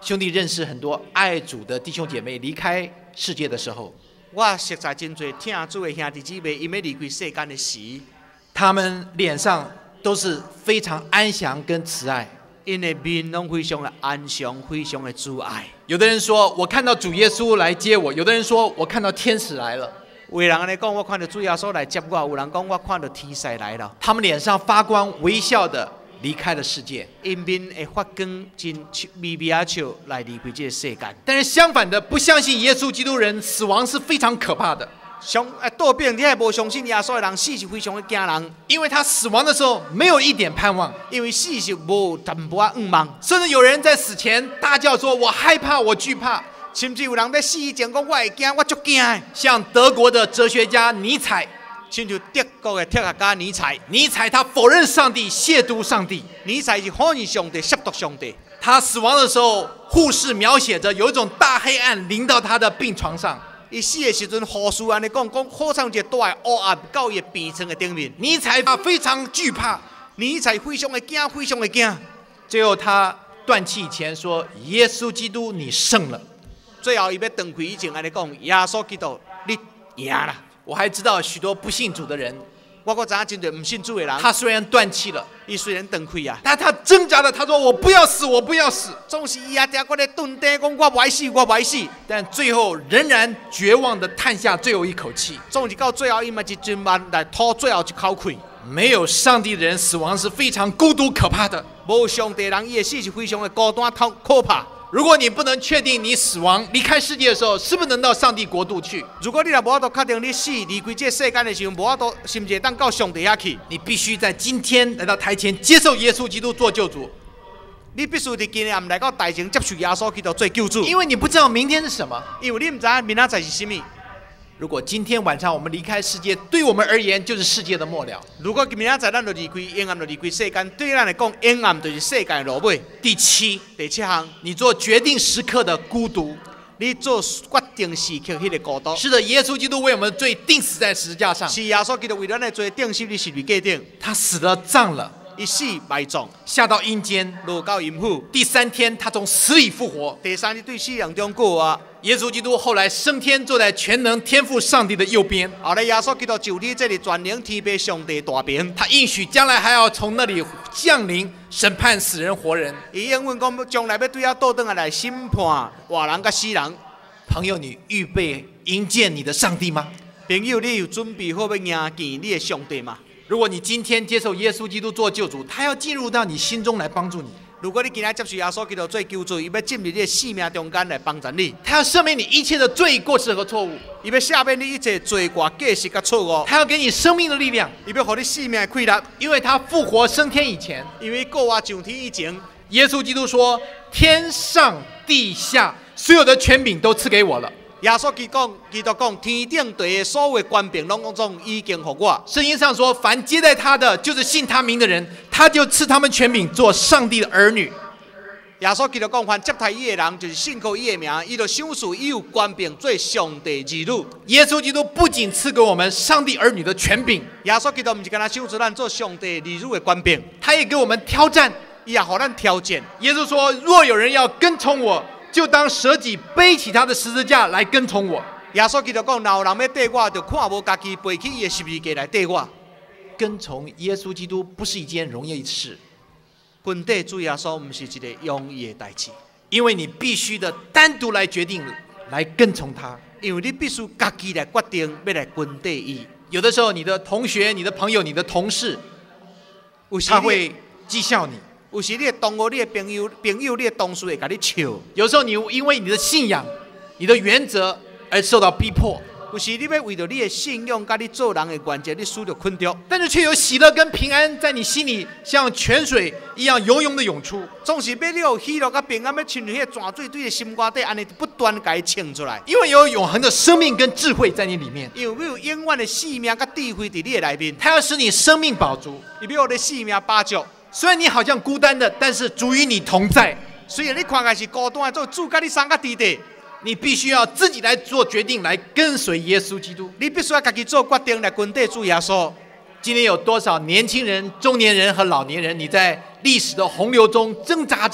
兄弟认识很多爱主的弟兄姐妹离开世界的时候， 我实在真侪听主的兄弟姊妹，因要离开世间的时， 他们脸上都是非常安详跟慈爱。 因的面拢非常的安详，非常的慈爱。 有的人说我看到主耶稣来接我，有的人说我看到天使来了。 有人安尼讲，我看到主耶稣来接我；有人讲我看到天使来了。 他们脸上发光，微笑的离开了世界。 因面会发光，真微微啊笑来离开这个世间。 但是相反的，不相信耶稣基督人，死亡是非常可怕的。 相诶，倒变你系无相信耶稣的人，死是非常的惊人， 因为他死亡的时候没有一点盼望， 因为死是无淡薄啊愿望， 甚至有人在死前大叫说：“我害怕，我惧怕。” 甚至有人在死以前讲：“我会惊，我足惊的。” 像德国的哲学家尼采， 亲像德国的哲学家尼采， 尼采他否认上帝，亵渎上帝。 尼采是否认上帝，亵渎上帝。 他死亡的时候，护士描写着有一种大黑暗临到他的病床上。 伊死的时阵，护士安尼讲，讲好像一个大的黑暗到伊的病床的顶面。 尼采非常惧怕， 尼采非常的惊，非常的惊。 最后他断气以前说：“耶稣基督，你胜了。” 最后伊要断气以前安尼讲：“耶稣基督，你赢了。” 我还知道许多不信主的人， 我搁知影真侪唔信主的人， 他虽然断气了， 伊虽然断气啊， 但他挣扎的，他说：“我不要死，我不要死。” 总是伊也定搁咧蹲地讲：“我不爱死，我不爱死。” 但最后仍然绝望的叹下最后一口气。 总是到最后，伊嘛一阵慢来吐最后一口气。 没有上帝的人，死亡是非常孤独可怕的。 无上帝的人，伊的死是非常的孤单、痛可怕。 如果你不能确定你死亡离开世界的时候是不是能到上帝国度去， 如果你若无法度确定你死离开这世间的时候，无法度是不是会当到上帝遐去？ 你必须在今天来到台前接受耶稣基督做救主。 你必须伫今日暗来到台前接受耶稣基督做救主， 因为你不知道明天是什么， 因为你唔知影明仔载是什么。 如果今天晚上我们离开世界，对我们而言就是世界的末了。 如果明仔载咱就离开，阴暗就离开世间，对咱来讲，阴暗就是世界的落尾。 第七， 第七项， 你做决定时刻的孤独。 你做决定时刻迄个孤独。 是的，耶稣基督为我们的罪钉死在十字架上。 是耶稣基督为咱的罪钉死在十字架顶。 他死了，葬了。 一死埋葬， 下到阴间， 落到阴府。 第三天，他从死里复活。 第三日对死人中过啊。 耶稣基督后来升天，坐在全能天父上帝的右边。 后来耶稣基督就立这里全能天父上帝大边。 他应许将来还要从那里降临，审判死人活人。 伊应允讲将来要对他倒转来来审判活人甲死人。 朋友，你预备迎接你的上帝吗？ 朋友，你有准备好要迎见你的上帝吗？ 如果你今天接受耶稣基督做救主，他要进入到你心中来帮助你。 如果你今天接受耶稣基督做救主，伊要进入你的生命中间来帮助你。 他要赦免你一切的罪过失和错误， 伊要赦免你一切罪过、过失甲错误。 他要给你生命的力量， 伊要给你生命的快乐。 因为他复活升天以前， 因为过活上天以前， 耶稣基督说：“天上地下所有的权柄都赐给我了。” 耶稣基督讲，基督讲，天顶地的所有的权柄拢总已经给我。 圣经上说，凡接待他的，就是信他名的人，他就赐他们权柄，做上帝的儿女。 耶稣基督讲，凡接待伊的人，就是信靠伊的名，伊就享受伊有权柄做上帝儿女。 耶稣基督不仅赐给我们上帝儿女的权柄， 耶稣基督不是干那享受咱做上帝儿女的权柄， 他也给我们挑战， 伊也给咱挑战。 耶稣说：“若有人要跟从我，就当舍己，背起他的十字架来跟从我。” 耶稣基督讲，若有人要跟我，就看无家己背起伊的十字架来跟我。 跟从耶稣基督不是一件容易的事， 跟对主耶稣不是一个容易的代志， 因为你必须的单独来决定来跟从他， 因为你必须家己来决定要来跟对伊。 有的时候，你的同学、你的朋友、你的同事，他会讥笑你。 有时你的同学、你的朋友、朋友、你的同事会甲你笑。 有时候你因为你的信仰、你的原则而受到逼迫。 有时你要为着你的信仰、甲你做人的原则，你输着困着。 但是却有喜乐跟平安在你心里，像泉水一样涌涌的涌出。 总是要你有喜乐甲平安，要亲像迄个泉水对着心肝底，安尼不断甲伊冲出来。 因为有永恒的生命跟智慧在你里面。 因为有永远的生命甲智慧伫你的内面。 它要使你生命饱足。 伊要你生命饱足。 虽然你好像孤单的，但是主与你同在。 虽然你看起来是孤单的，做主甲你三个地地， 你必须要自己来做决定，来跟随耶稣基督。 你必须要家己做决定来跟对主耶稣。 今天有多少年轻人、中年人和老年人，你在历史的洪流中挣扎着？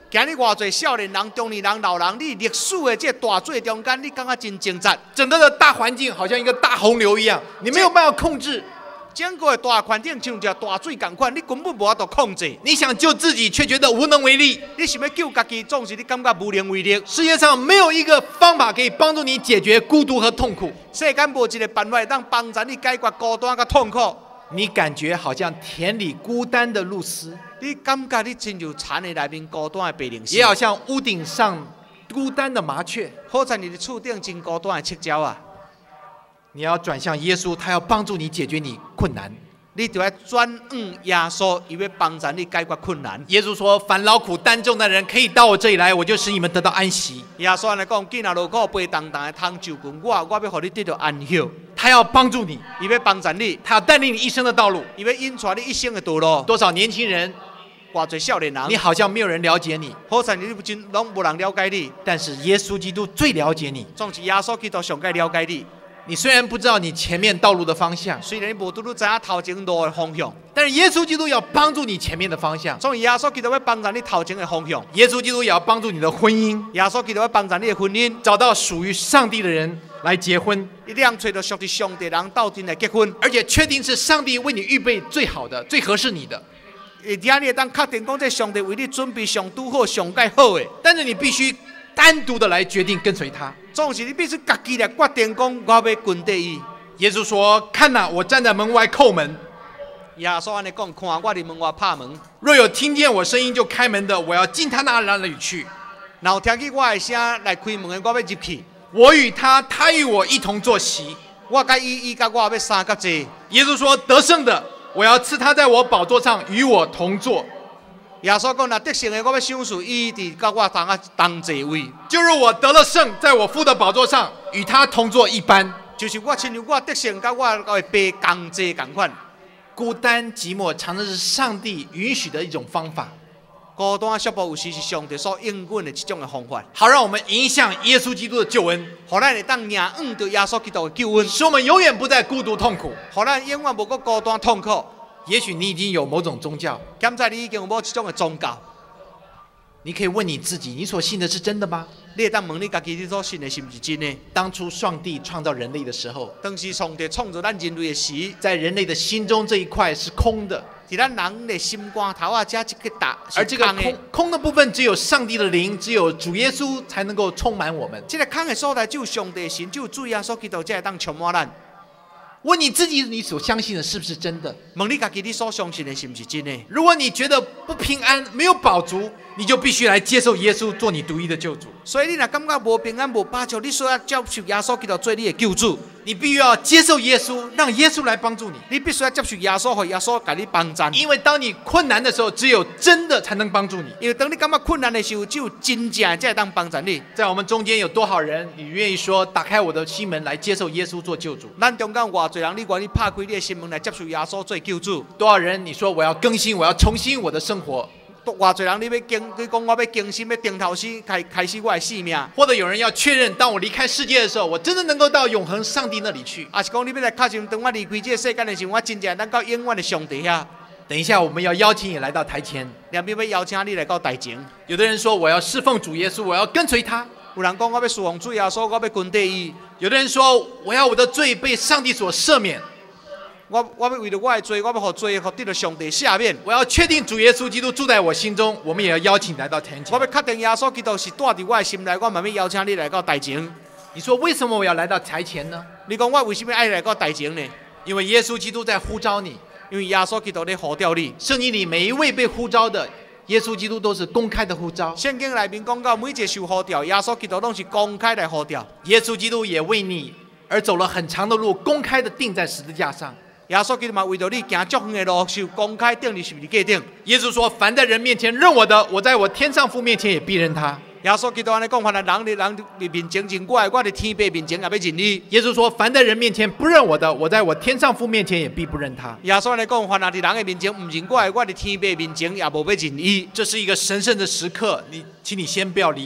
今日偌侪少年人、中年人、老人，你历史的这大水中间，你感觉真挣扎。 整个的大环境好像一个大洪流一样，你没有办法控制。 整个的大环境像一个大水共款，你根本无法度控制。 你想救自己，却觉得无能为力。 你想要救家己，总是你感觉无能为力。 世界上没有一个方法可以帮助你解决孤独和痛苦。 世间无一个办法当帮助你解决孤单甲痛苦。 你感觉好像田里孤单的露丝， 你感觉你亲像田的内面孤单的白灵丝， 也好像屋顶上孤单的麻雀， 好像你的厝顶真孤单的赤鸟啊！ 你要转向耶稣，他要帮助你解决你困难。 你就要转向耶稣，伊要帮助你解决困难。 耶稣说：“凡劳苦担重的人，可以到我这里来，我就使你们得到安息。” 耶稣来讲：“既然劳苦背重担的通就近我，我要互你得到安息。” 他要帮助你， 伊要帮助你， 他要带领你一生的道路， 伊要引出你一生的道路。 多少年轻人， 偌侪少年人， 你好像没有人了解你， 好像你真拢无人了解你， 但是耶稣基督最了解你。 总是耶稣基督上该了解你。 你虽然不知道你前面道路的方向， 虽然你无拄拄知影头前路的方向， 但是耶稣基督要帮助你前面的方向。 所以耶稣基督要帮助你头前的方向。 耶稣基督也要帮助你的婚姻， 耶稣基督要帮助你的婚姻， 找到属于上帝的人来结婚。 一定要找到属于上帝人斗阵来结婚， 而且确定是上帝为你预备最好的、最合适你的。 而且你会当确定讲，这上帝为你准备上拄好、上介好的。 但是你必须单独的来决定跟随他。 总是你必须家己来决定讲，我要跟对伊。 耶稣说：“看哪，我站在门外叩门。” 耶稣安尼讲：“看，我伫门外拍门。 若有听见我声音就开门的，我要进他那里去。 然后听见我的声来开门的，我要入去。 我与他，他与我一同坐席。 我甲伊，伊甲我要三角坐。” 耶稣说：“得胜的，我要赐他在我宝座上与我同坐。” 耶稣讲：“若得胜的，我要赏赐伊伫甲我同啊同座位。 就是我得了胜，在我父的宝座上与他同坐一般。” 就是我亲像我得胜，甲我的爸同坐同款。 孤单寂寞常常是上帝允许的一种方法。 孤单寂寞有时是上帝所应允的一种的方法， 好让我们影响耶稣基督的救恩， 互咱会当迎按着耶稣基督的救恩， 使我们永远不再孤独痛苦。 互咱永远无搁孤单痛苦。 也许你已经有某种宗教， 现在你已经有某一种的宗教， 你可以问你自己：你所信的是真的吗？ 你会当问你家己，你所信的是不是真的？ 当初上帝创造人类的时候， 当时上帝创造咱人类的时， 在人类的心中这一块是空的， 在咱人的心肝头啊，这一个大， 而这个空空的部分，只有上帝的灵，只有主耶稣才能够充满我们。 这个空的所在，只有上帝的神，只有主耶稣基督才会当充满咱。 问你自己，你所相信的是不是真的？ 问你家己，你所相信的是不是真的？ 如果你觉得不平安、没有饱足，你就必须来接受耶稣做你独一的救主。 所以你若感觉无平安、无饱足，你需要接受耶稣基督做你的救主。 你必须要接受耶稣，让耶稣来帮助你。 你必须要接受耶稣，和耶稣给你帮助。 因为当你困难的时候，只有真的才能帮助你。 因为当你感觉困难的时候，只有真正才会当帮助你。 在我们中间有多少人，你愿意说打开我的心门来接受耶稣做救主？ 咱中间偌侪人，你愿意拍开你的心门来接受耶稣做救主？ 多少人你说我要更新，我要重新我的生活？ 偌侪人你要更，你讲我要更新，要定头先开开始我的生命。 或者有人要确认，当我离开世界的时候，我真的能够到永恒上帝那里去。 啊，是讲你要来确认，当我离开这个世界的时候，我真正能到永远的上帝遐。 等一下，我们要邀请你来到台前。 两边要邀请你来到台前。 有的人说我要侍奉主耶稣，我要跟随他。 有人讲我要侍奉主耶稣，我要跟对伊。 有的人说我要我的罪被上帝所赦免。 我我要为了我的罪，我要让罪互得到上帝赦免。 我要确定主耶稣基督住在我心中，我们也要邀请你来到台前。 我要确定耶稣基督是住伫我的心内，我慢慢邀请你来到台前。 你说为什么我要来到台前呢？ 你讲我为什么爱来到台前呢？ 因为耶稣基督在呼召你， 因为耶稣基督在呼召你。 圣经里每一位被呼召的，耶稣基督都是公开的呼召。 圣经内面讲到每一个受呼召，耶稣基督都是公开来呼召。 耶稣基督也为你而走了很长的路，公开的钉在十字架上。 耶稣基督嘛，为着你行足远的路，受公开钉伫十字架顶。 耶稣说：“凡在人面前认我的，我在我天上父面前也必认他。” 耶稣基督安尼讲，凡在人的人的面前认我的，我伫天父面前也要认你。 耶稣说：“凡在人面前不认我的，我在我天上父面前也必不认他。” 耶稣安尼讲，凡在人的面前唔认我的，我伫天父面前也无要认伊。 这是一个神圣的时刻，你，请你先不要离开。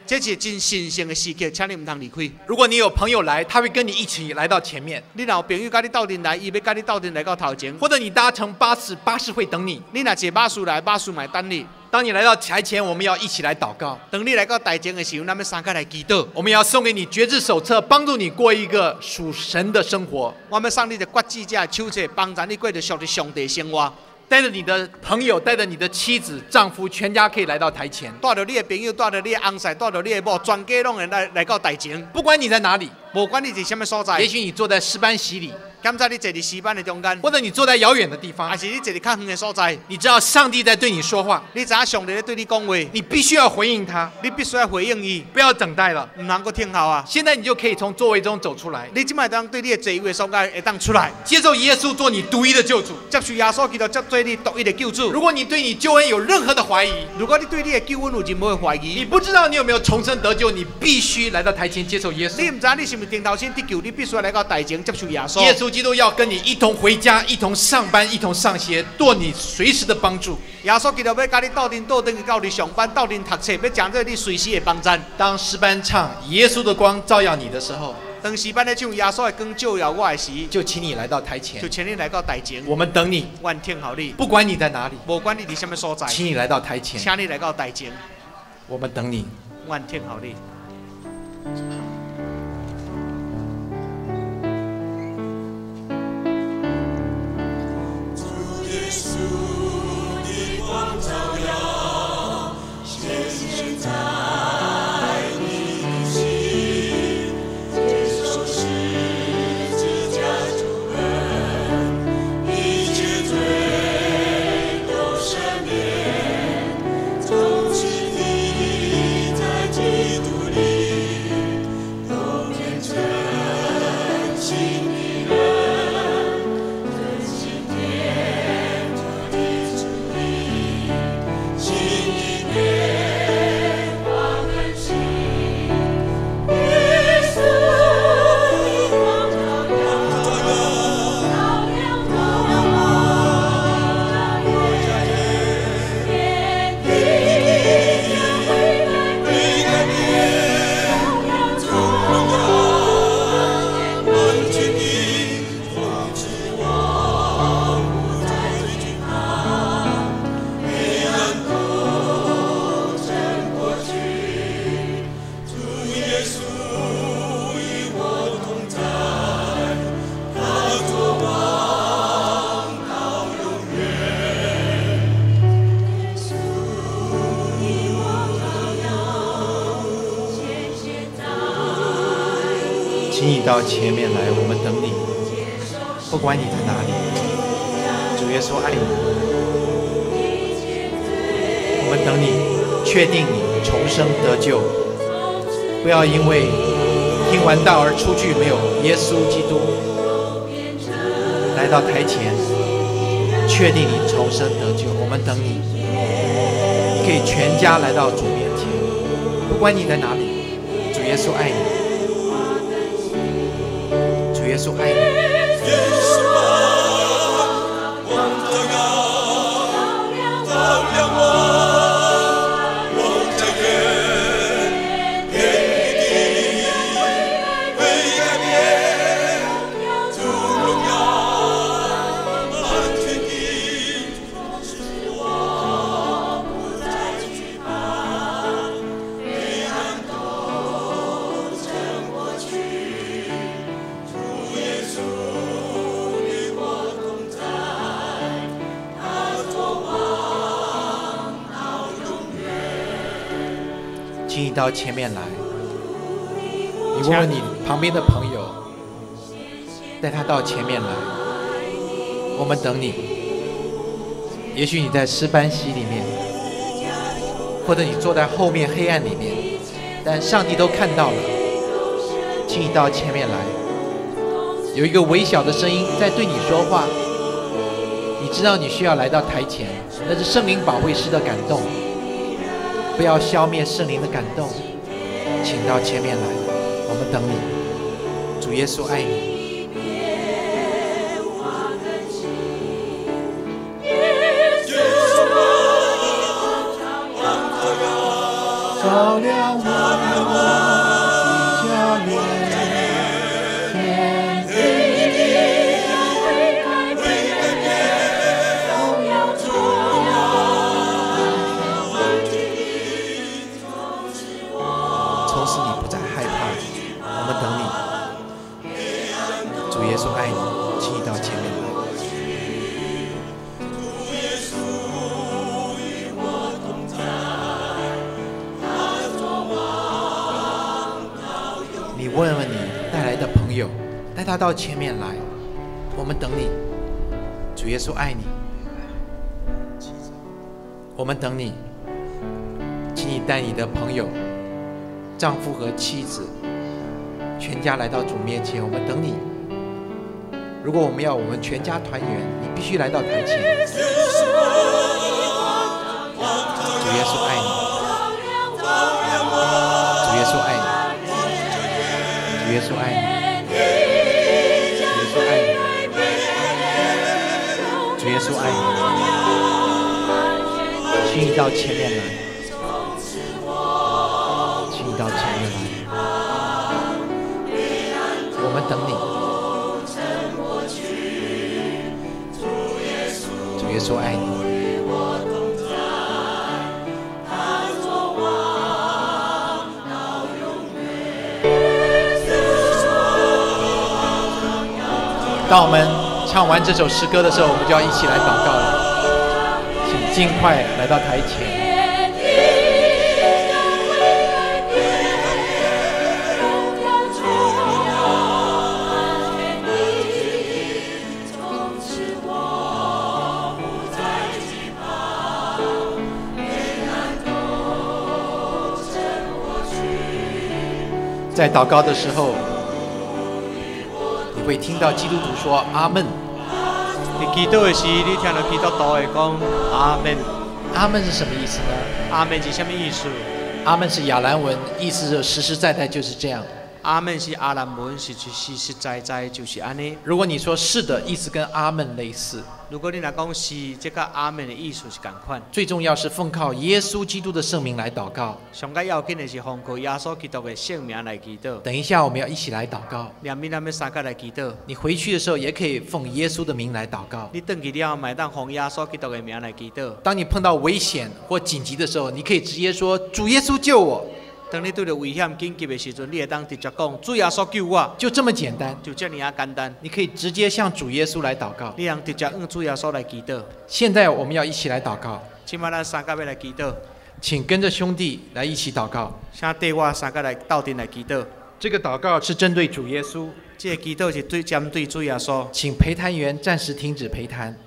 这是真神圣的时刻，请你唔通离开。 如果你有朋友来，他会跟你一起来到前面， 你若有朋友甲你斗阵来，伊要甲你斗阵来到头前。 或者你搭乘巴士，巴士会等你。 你若坐巴士来，巴士嘛会等你。 当你来到台前，我们要一起来祷告。 当你来到台前的时候，咱们三个来祈祷。 我们要送给你决志手册，帮助你过一个属神的生活。 我们送你的决志者手册，帮助你过着属于上帝的生活。 带着你的朋友，带着你的妻子、丈夫，全家可以来到台前。 带着你的朋友，带着你的翁婿，带着你的某，全家拢会来来到台前。 不管你在哪里， 无管你是什么所在， 也许你坐在诗班席里， 敢在你坐伫诗班的中间， 或者你坐在遥远的地方， 还是你坐伫较远的所在， 你知道上帝在对你说话， 你知影上帝在对你讲话， 你必须要回应他， 你必须要回应伊， 不要等待了。 唔能够听候啊！ 现在你就可以从座位中走出来， 你即摆当对你的座位的所在会当出来， 接受耶稣做你独一的救主。 接受耶稣基督做你独一的救主。 如果你对你救恩有任何的怀疑， 如果你对你的救恩有任何的怀疑， 你不知道你有没有重生得救，你必须来到台前接受耶稣。 你唔知你是不是顶头先得救，你必须要来到台前接受耶稣。 耶稣基督要跟你一同回家，一同上班，一同上学，做你随时的帮助。 耶稣基督要甲你斗阵斗阵到你上班，斗阵读册，要讲做你随时的帮衬。 当诗班唱耶稣的光照耀你的时候， 当诗班咧唱耶稣的光照耀我的时， 就请你来到台前， 就请你来到台前。 我们等你， 愿听候你。 不管你在哪里， 无管你伫什么所在， 请你来到台前， 请你来到台前。 我们等你。 愿听候你。 请你到前面来，我们等你。不管你在哪里，主耶稣爱你。我们等你，确定你重生得救。不要因为听完道而出去没有耶稣基督，来到台前，确定你重生得救。我们等你，你可以全家来到主面前。不管你在哪里，主耶稣爱你。主耶稣爱你。 耶稣啊，光照耀，照亮我，我在愿天地为改变，主荣耀满天地，使我不再惧怕，黑暗都成过去。 请你到前面来，你问问你旁边的朋友，带他到前面来，我们等你。也许你在诗班席里面，或者你坐在后面黑暗里面，但上帝都看到了。请你到前面来，有一个微小的声音在对你说话，你知道你需要来到台前，那是圣灵保惠师的感动。不要消灭圣灵的感动，请到前面来，我们等你。主耶稣爱你。 照照亮我的家园。天地悔改悔改，荣耀主从此你不再害怕，我们等你。主耶稣爱你，请你到前面来。你问问你带来的朋友，带他到前面来，我们等你。主耶稣爱你，我们等你，请你带你的朋友、丈夫和妻子，全家来到主面前，我们等你。如果我们要我们全家团圆，你必须来到台前。主耶稣爱你，主耶稣爱你，主耶稣爱你，主耶稣爱你，主耶稣爱你，请你到前面来，请你到前面来，我们等你。主耶稣爱你。当我们唱完这首诗歌的时候，我们就要一起来祷告了。请尽快来到台前。在祷告的时候，你会听到基督徒说阿们。 你祈祷的时，你听到基督徒会讲阿门。 阿们是什么意思呢？ 阿门是什么意思？ 阿们是亚兰文，意思是实实在在就是这样。 阿门是阿兰文，是实实在在就是安尼。 如果你说是的，意思跟阿们类似。 如果你若讲是，这个阿门的意思是同款。 最重要是奉靠耶稣基督的圣名来祷告。 上个要紧的是奉靠耶稣基督的圣名来祈祷。 等一下我们要一起来祷告。 两面咱们三个来祈祷。 你回去的时候也可以奉耶稣的名来祷告。 你回去了后，买当奉耶稣基督的名来祈祷。 当你碰到危险或紧急的时候，你可以直接说：“主耶稣救我。” 当你对着危险紧急的时阵，你会当直接讲：“主耶稣救我。” 就这么简单， 就这样简单。 你可以直接向主耶稣来祷告。 你让直接用主耶稣来祈祷。 现在我们要一起来祷告。 今晚咱三个要来祈祷， 请跟着兄弟来一起祷告。 请对我三个来斗阵来祈祷。 这个祷告是针对主耶稣。 这个祈祷是对针对主耶稣。 请陪谈员暂时停止陪谈。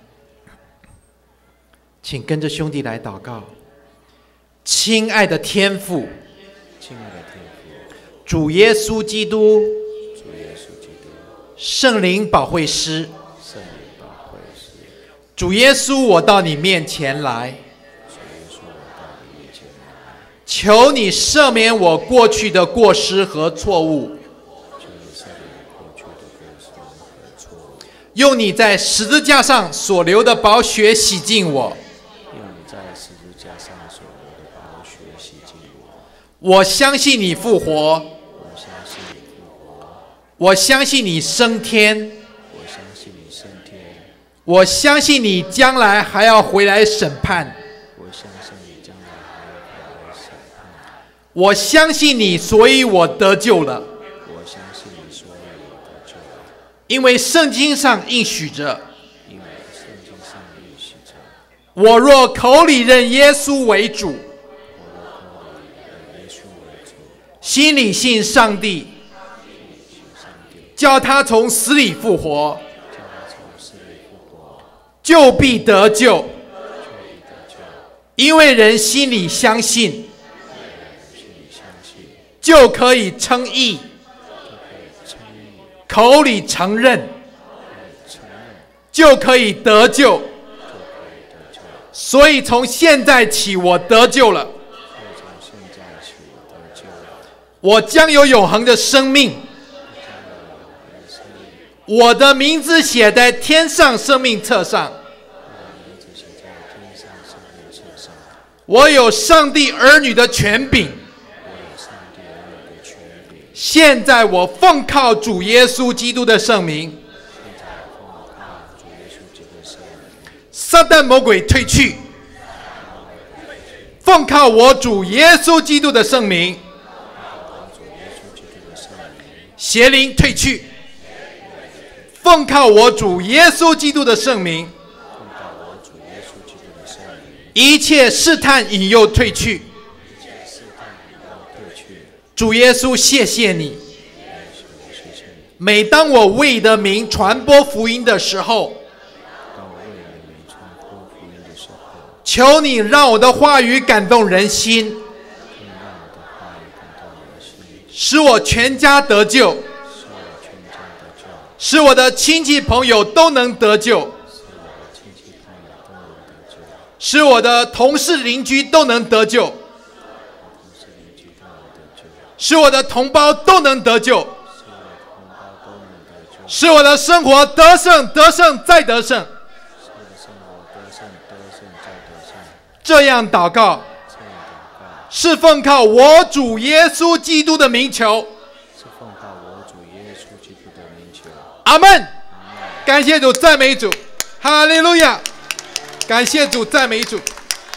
请跟着兄弟来祷告。亲爱的天父， 亲爱的天父， 主耶稣基督， 主耶稣基督， 圣灵保惠师， 圣灵保惠师， 主耶稣，我到你面前来， 主耶稣，我到你面前来， 求你赦免我过去的过失和错误， 求你赦免我过去的过失和错误， 用你在十字架上所流的宝血洗净我， 用你在十字架上所流的宝血洗净我。 我相信你复活， 我相信你复活， 我相信你升天， 我相信你升天， 我相信你将来还要回来审判， 我相信你将来还要回来审判， 我相信你，所以我得救了。 我相信你，所以我得救了。 因为圣经上应许着， 因为圣经上应许着， 我若口里认耶稣为主，心里信上帝，叫他从死里复活，就必得救。因为人心里相信，就可以称义，口里承认，就可以得救。所以从现在起，我得救了。我将有永恒的生命，我的名字写在天上生命册上，我有上帝儿女的权柄， 现在我奉靠主耶稣基督的圣名，撒旦魔鬼退去，奉靠我主耶稣基督的圣名，邪灵退去，奉靠我主耶稣基督的圣名，一切试探引诱退去。主耶稣，谢谢你。每当我为你的名传播福音的时候，求你让我的话语感动人心，使我全家得救，使我的亲戚朋友都能得救，使我的同事邻居都能得救，使我的同胞都能得救，使我的生活得胜得胜再得胜。这样祷告是奉靠我主耶稣基督的名求，阿们。感谢主，赞美主，哈利路亚！感谢主，赞美主。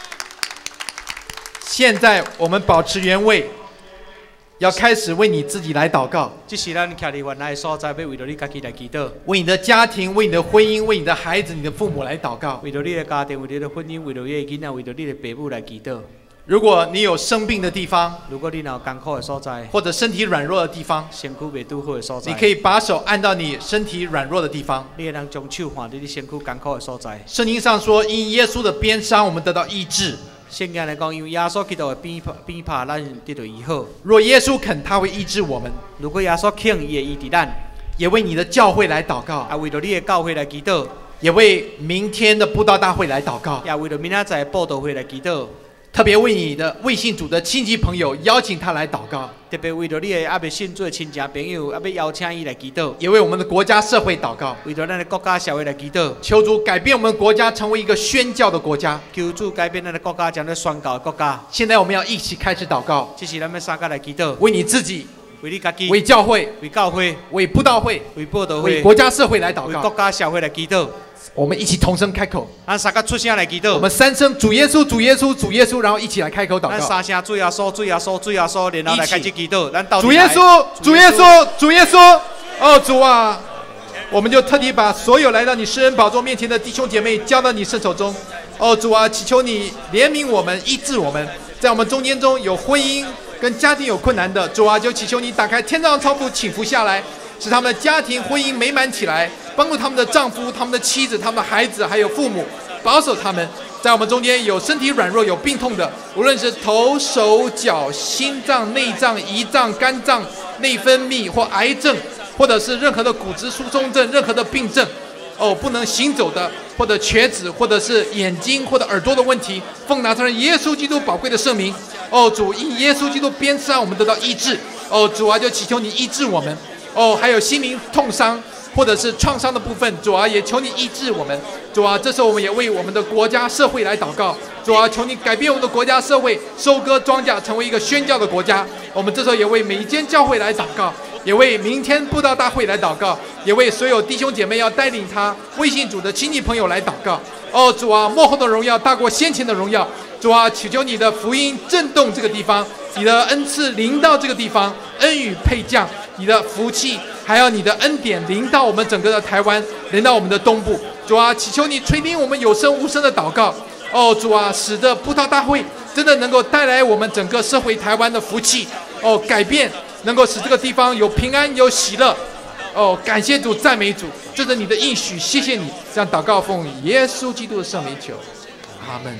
现在我们保持原位，要开始为你自己来祷告。 这是咱徛伫原来的所在，要为着你家己来祈祷， 为你的家庭，为你的婚姻，为你的孩子、你的父母来祷告。 为着你的家庭，为着你的婚姻，为着你的囡仔，为着你的父母来祈祷。 如果你有生病的地方， 如果你有艰苦的所在， 或者身体软弱的地方， 身躯未拄好的所在， 你可以把手按到你身体软弱的地方。 你会当将手放伫你身躯艰苦的所在。 圣经上说，因耶稣的鞭伤，我们得到医治。 圣经来讲，因为耶稣基督的鞭鞭拍，咱得到医好。 若耶稣肯，他会医治我们。 如果耶稣肯，伊会医治咱。 也为你的教会来祷告， 啊，为着你的教会来祈祷。 也为明天的布道大会来祷告， 也为着明仔载的布道会来祈祷。 特别为你的未信主的亲戚朋友邀请他来祷告， 特别为着你的还未信主的亲戚朋友，还要邀请伊来祈祷。 也为我们的国家社会祷告， 为着咱的国家社会来祈祷。 求主改变我们国家，成为一个宣教的国家。 求主改变咱的国家，将咱宣教的国家。 现在我们要一起开始祷告， 这是咱要三个来祈祷。 为你自己， 为你家己， 为教会， 为教会， 为布道会， 为布道会， 为国家社会来祷告， 为国家社会来祈祷。 我们一起同声开口， 咱三个出声来祈祷。 我们三声主耶稣，主耶稣，主耶稣，然后一起来开口祷告。 咱三声主耶稣，主耶稣，主耶稣，然后来开始祈祷。咱到主耶稣，主耶稣，主耶稣。哦，主啊，我们就特地把所有来到你施恩宝座面前的弟兄姐妹交到你圣手中。哦，主啊，祈求你怜悯我们，医治我们，在我们中间中有婚姻跟家庭有困难的，主啊，就祈求你打开天上超府倾覆下来，使他们的家庭婚姻美满起来，帮助他们的丈夫、他们的妻子、他们的孩子还有父母，保守他们。在我们中间有身体软弱有病痛的，无论是头手脚心脏内脏胰脏肝脏内分泌或癌症，或者是任何的骨质疏松症，任何的病症，哦，不能行走的，或者瘸子，或者是眼睛或者耳朵的问题，奉拿撒勒耶稣基督宝贵的圣名，哦，主，因耶稣基督鞭伤我们得到医治，哦，主啊，就祈求你医治我们。哦，还有心灵痛伤或者是创伤的部分，主啊，也求你医治我们。主啊，这时候我们也为我们的国家社会来祷告。主啊，求你改变我们的国家社会，收割庄稼，成为一个宣教的国家。我们这时候也为每一间教会来祷告，也为明天布道大会来祷告，也为所有弟兄姐妹要带领他微信主的亲戚朋友来祷告。哦，主啊，末后的荣耀大过先前的荣耀。主啊，祈求你的福音震动这个地方，你的恩赐临到这个地方，恩雨配降，你的福气还有你的恩典临到我们整个的台湾，临到我们的东部。主啊，祈求你垂听我们有声无声的祷告。哦，主啊，使得布道大会真的能够带来我们整个社会台湾的福气。哦，改变能够使这个地方有平安有喜乐。哦，感谢主，赞美主，这是你的应许，谢谢你。这样祷告奉耶稣基督的圣名求，阿门。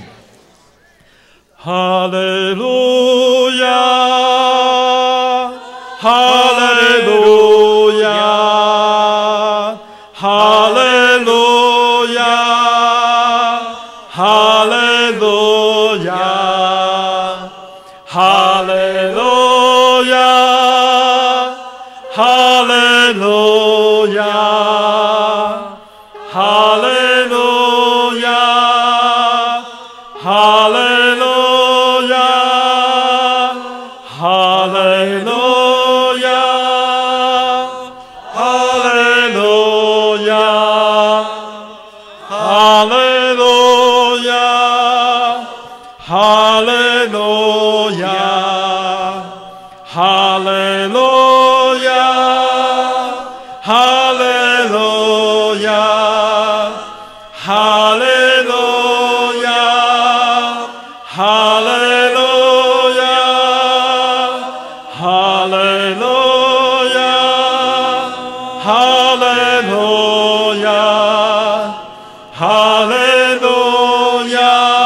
哈利路亚，哈利路亚，哈利路亚，哈利路亚，哈利路亚，哈利路亚，哈利路亚，哈利。哈利路亚。 路亚，哈利路亚，哈利路亚，哈利路亚，哈利路亚，哈利路亚，哈利路亚，哈利路亚。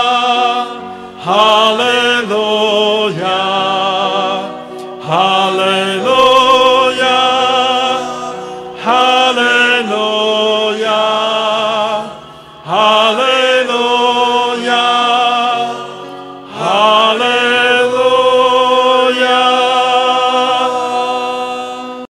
哈利路亚，哈利